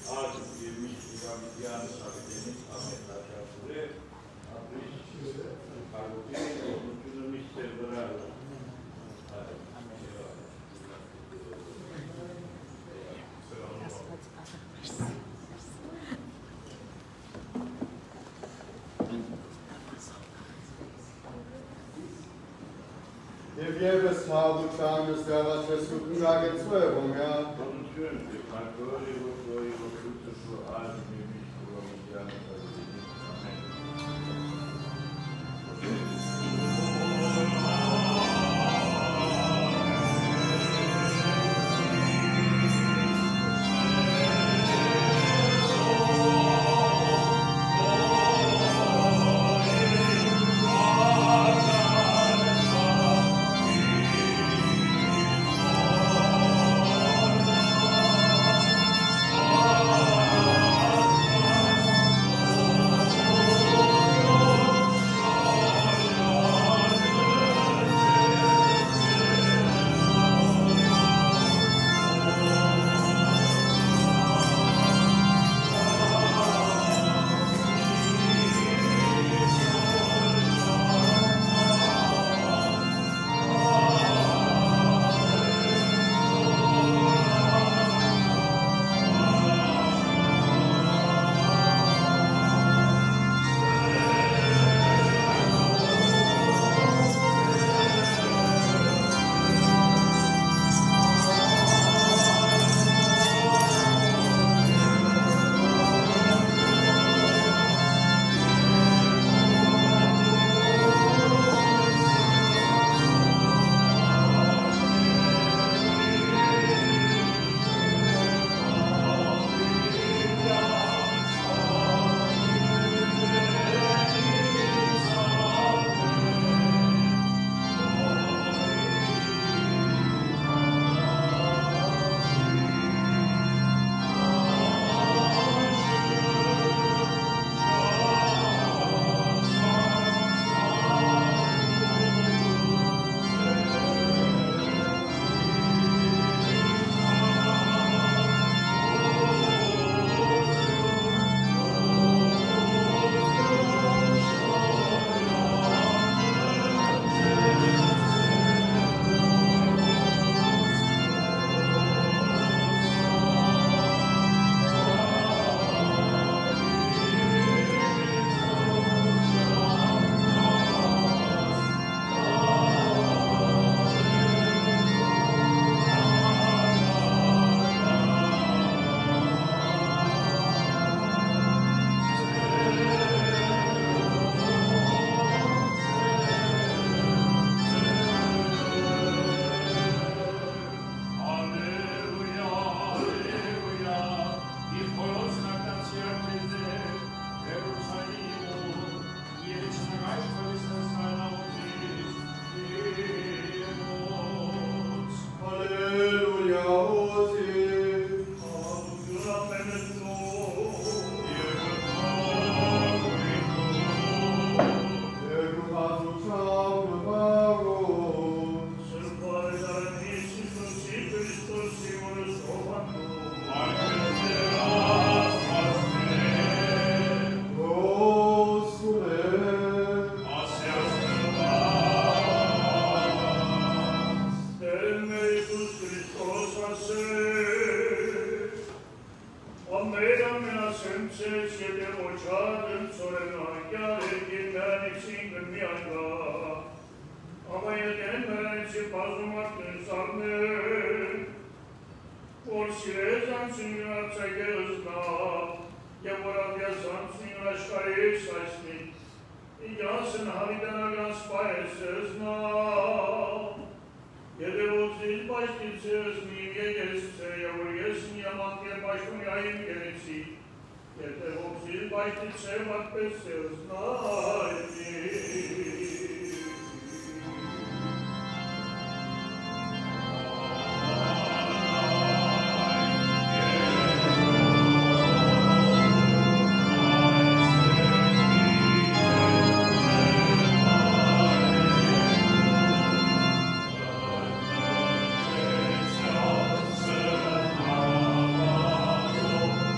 Azi, Wir wirbes tabu changes der was wir suchen da geht's Zwölfung, ja. Schön, wir können vor, die wo vor, die wo Flüsse vor allem, die mich vor mich ja, also die nicht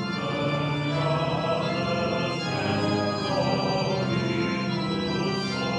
Oh,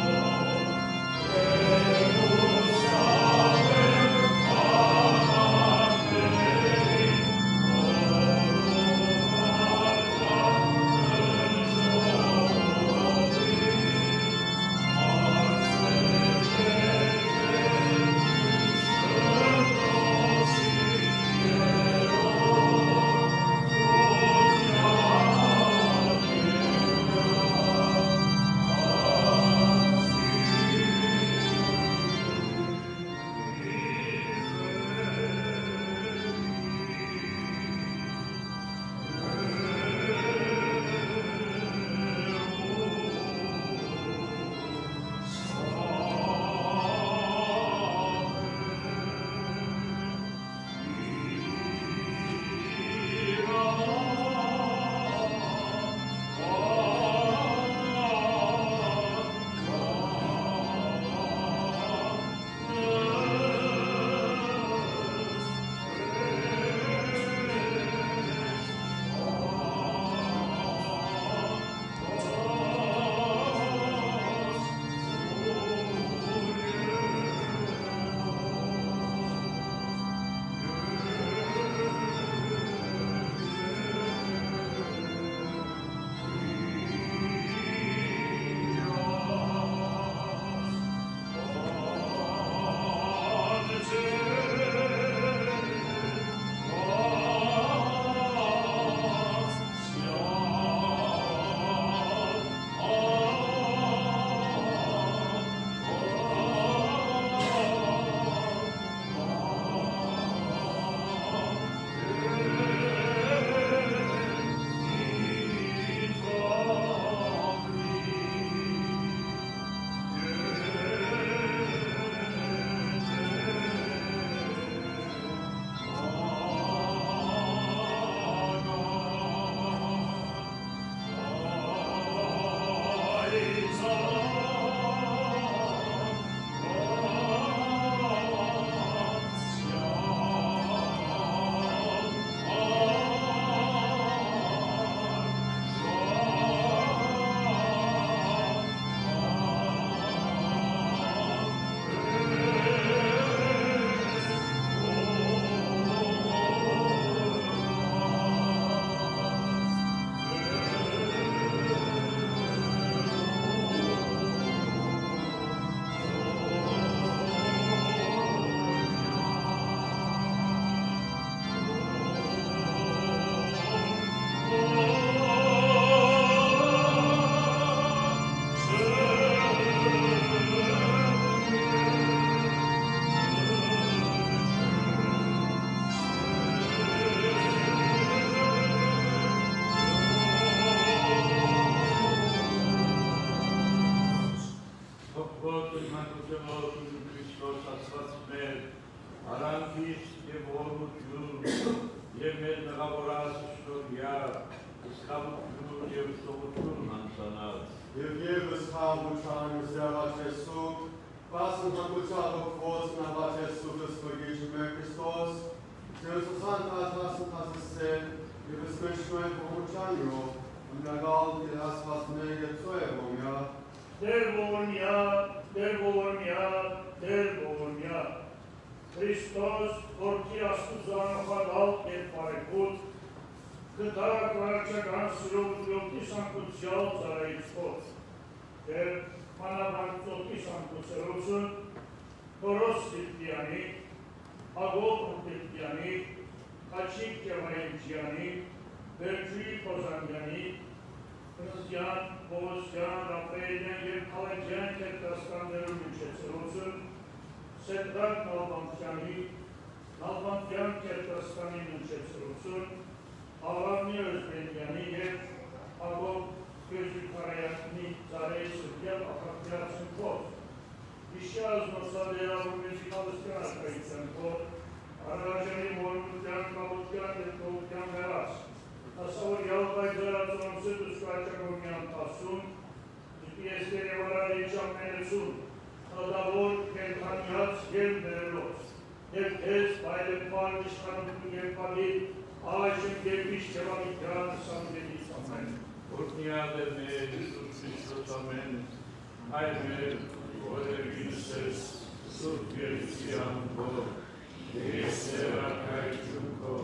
Gospodin Manuel Hristos a sua smrt, arranquis de volum tuum, Yemen laboras historia, escabut de sobutum mansanat. Ilgieves habuchanus servatesu, passum habucharo quos navatesu des vergicime Christos, Seus Santas lassen das es sehen, Ibis Mishmei Pomuchanyo, und Nagal Ilas was Nege Zoevomia, Dervonia, Dervonia, Dervonia. Χριστός ορκίας του Ζανοχαδάλ και παρεκούτ, câtara claracea sirotiotisan kutsial zaraitskot. Der manavantotisan kutserusun, koros tiltiani, agop tiltiani, kaçik kevayenciani, verçui kozanjani, Kızyan, Boğazyan, Rafaelyan, yer kalacağın kertaskanların ülkesirusun, Sedrak Nalbantyani, Nalbantyan kertaskani ülkesirusun, Avramni Özbenyani yer, Agop gözü karayatni zareyi sırtiyat akakyasın kod. İşi azmasa devamı müzikalistyan akayitsen kod, Aracani mormutyan, kavutyan, etkavutyan veras. Nasavur yalbaycılar zonsu düzkaçak olmayan tasun, İpiyesleri varar içam menesun, Tadavur kelkanyat gel merelos. Nefes baylık var dışkanıklı gelpali, ağaçın gelmiş cevap ikram sanmedi samen. Urniade me, Iisus Hristos, amen. Haime, ore vinces, subversiam co, desera caiciunco,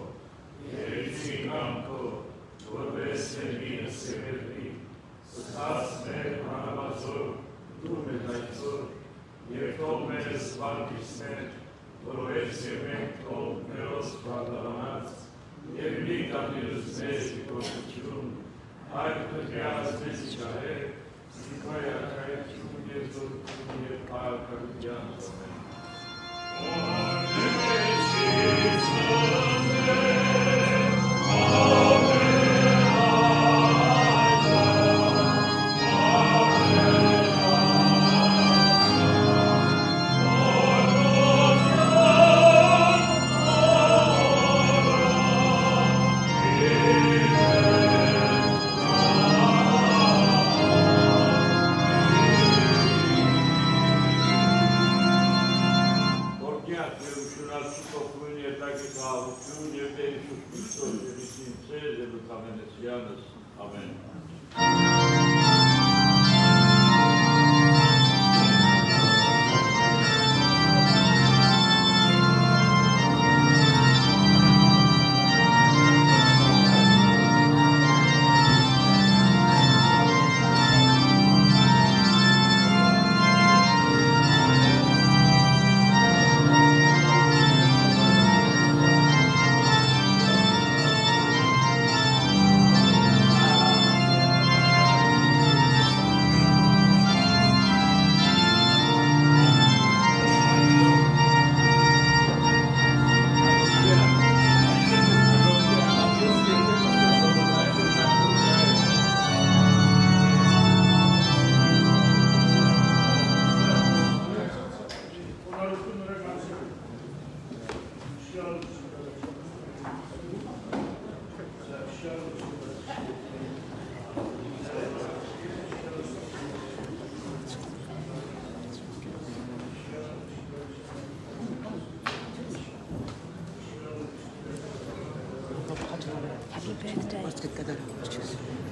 Ericinamco, vorveste mine severri, stas me manavazor, lume daizor, Iecomenes valtis me, proesse me com meos quadranats, Evitatis mesicos cium, Aicto geas mesicare, Sicoia caecium Iesus cum parca vidians, amen. Amen. Happy birthday.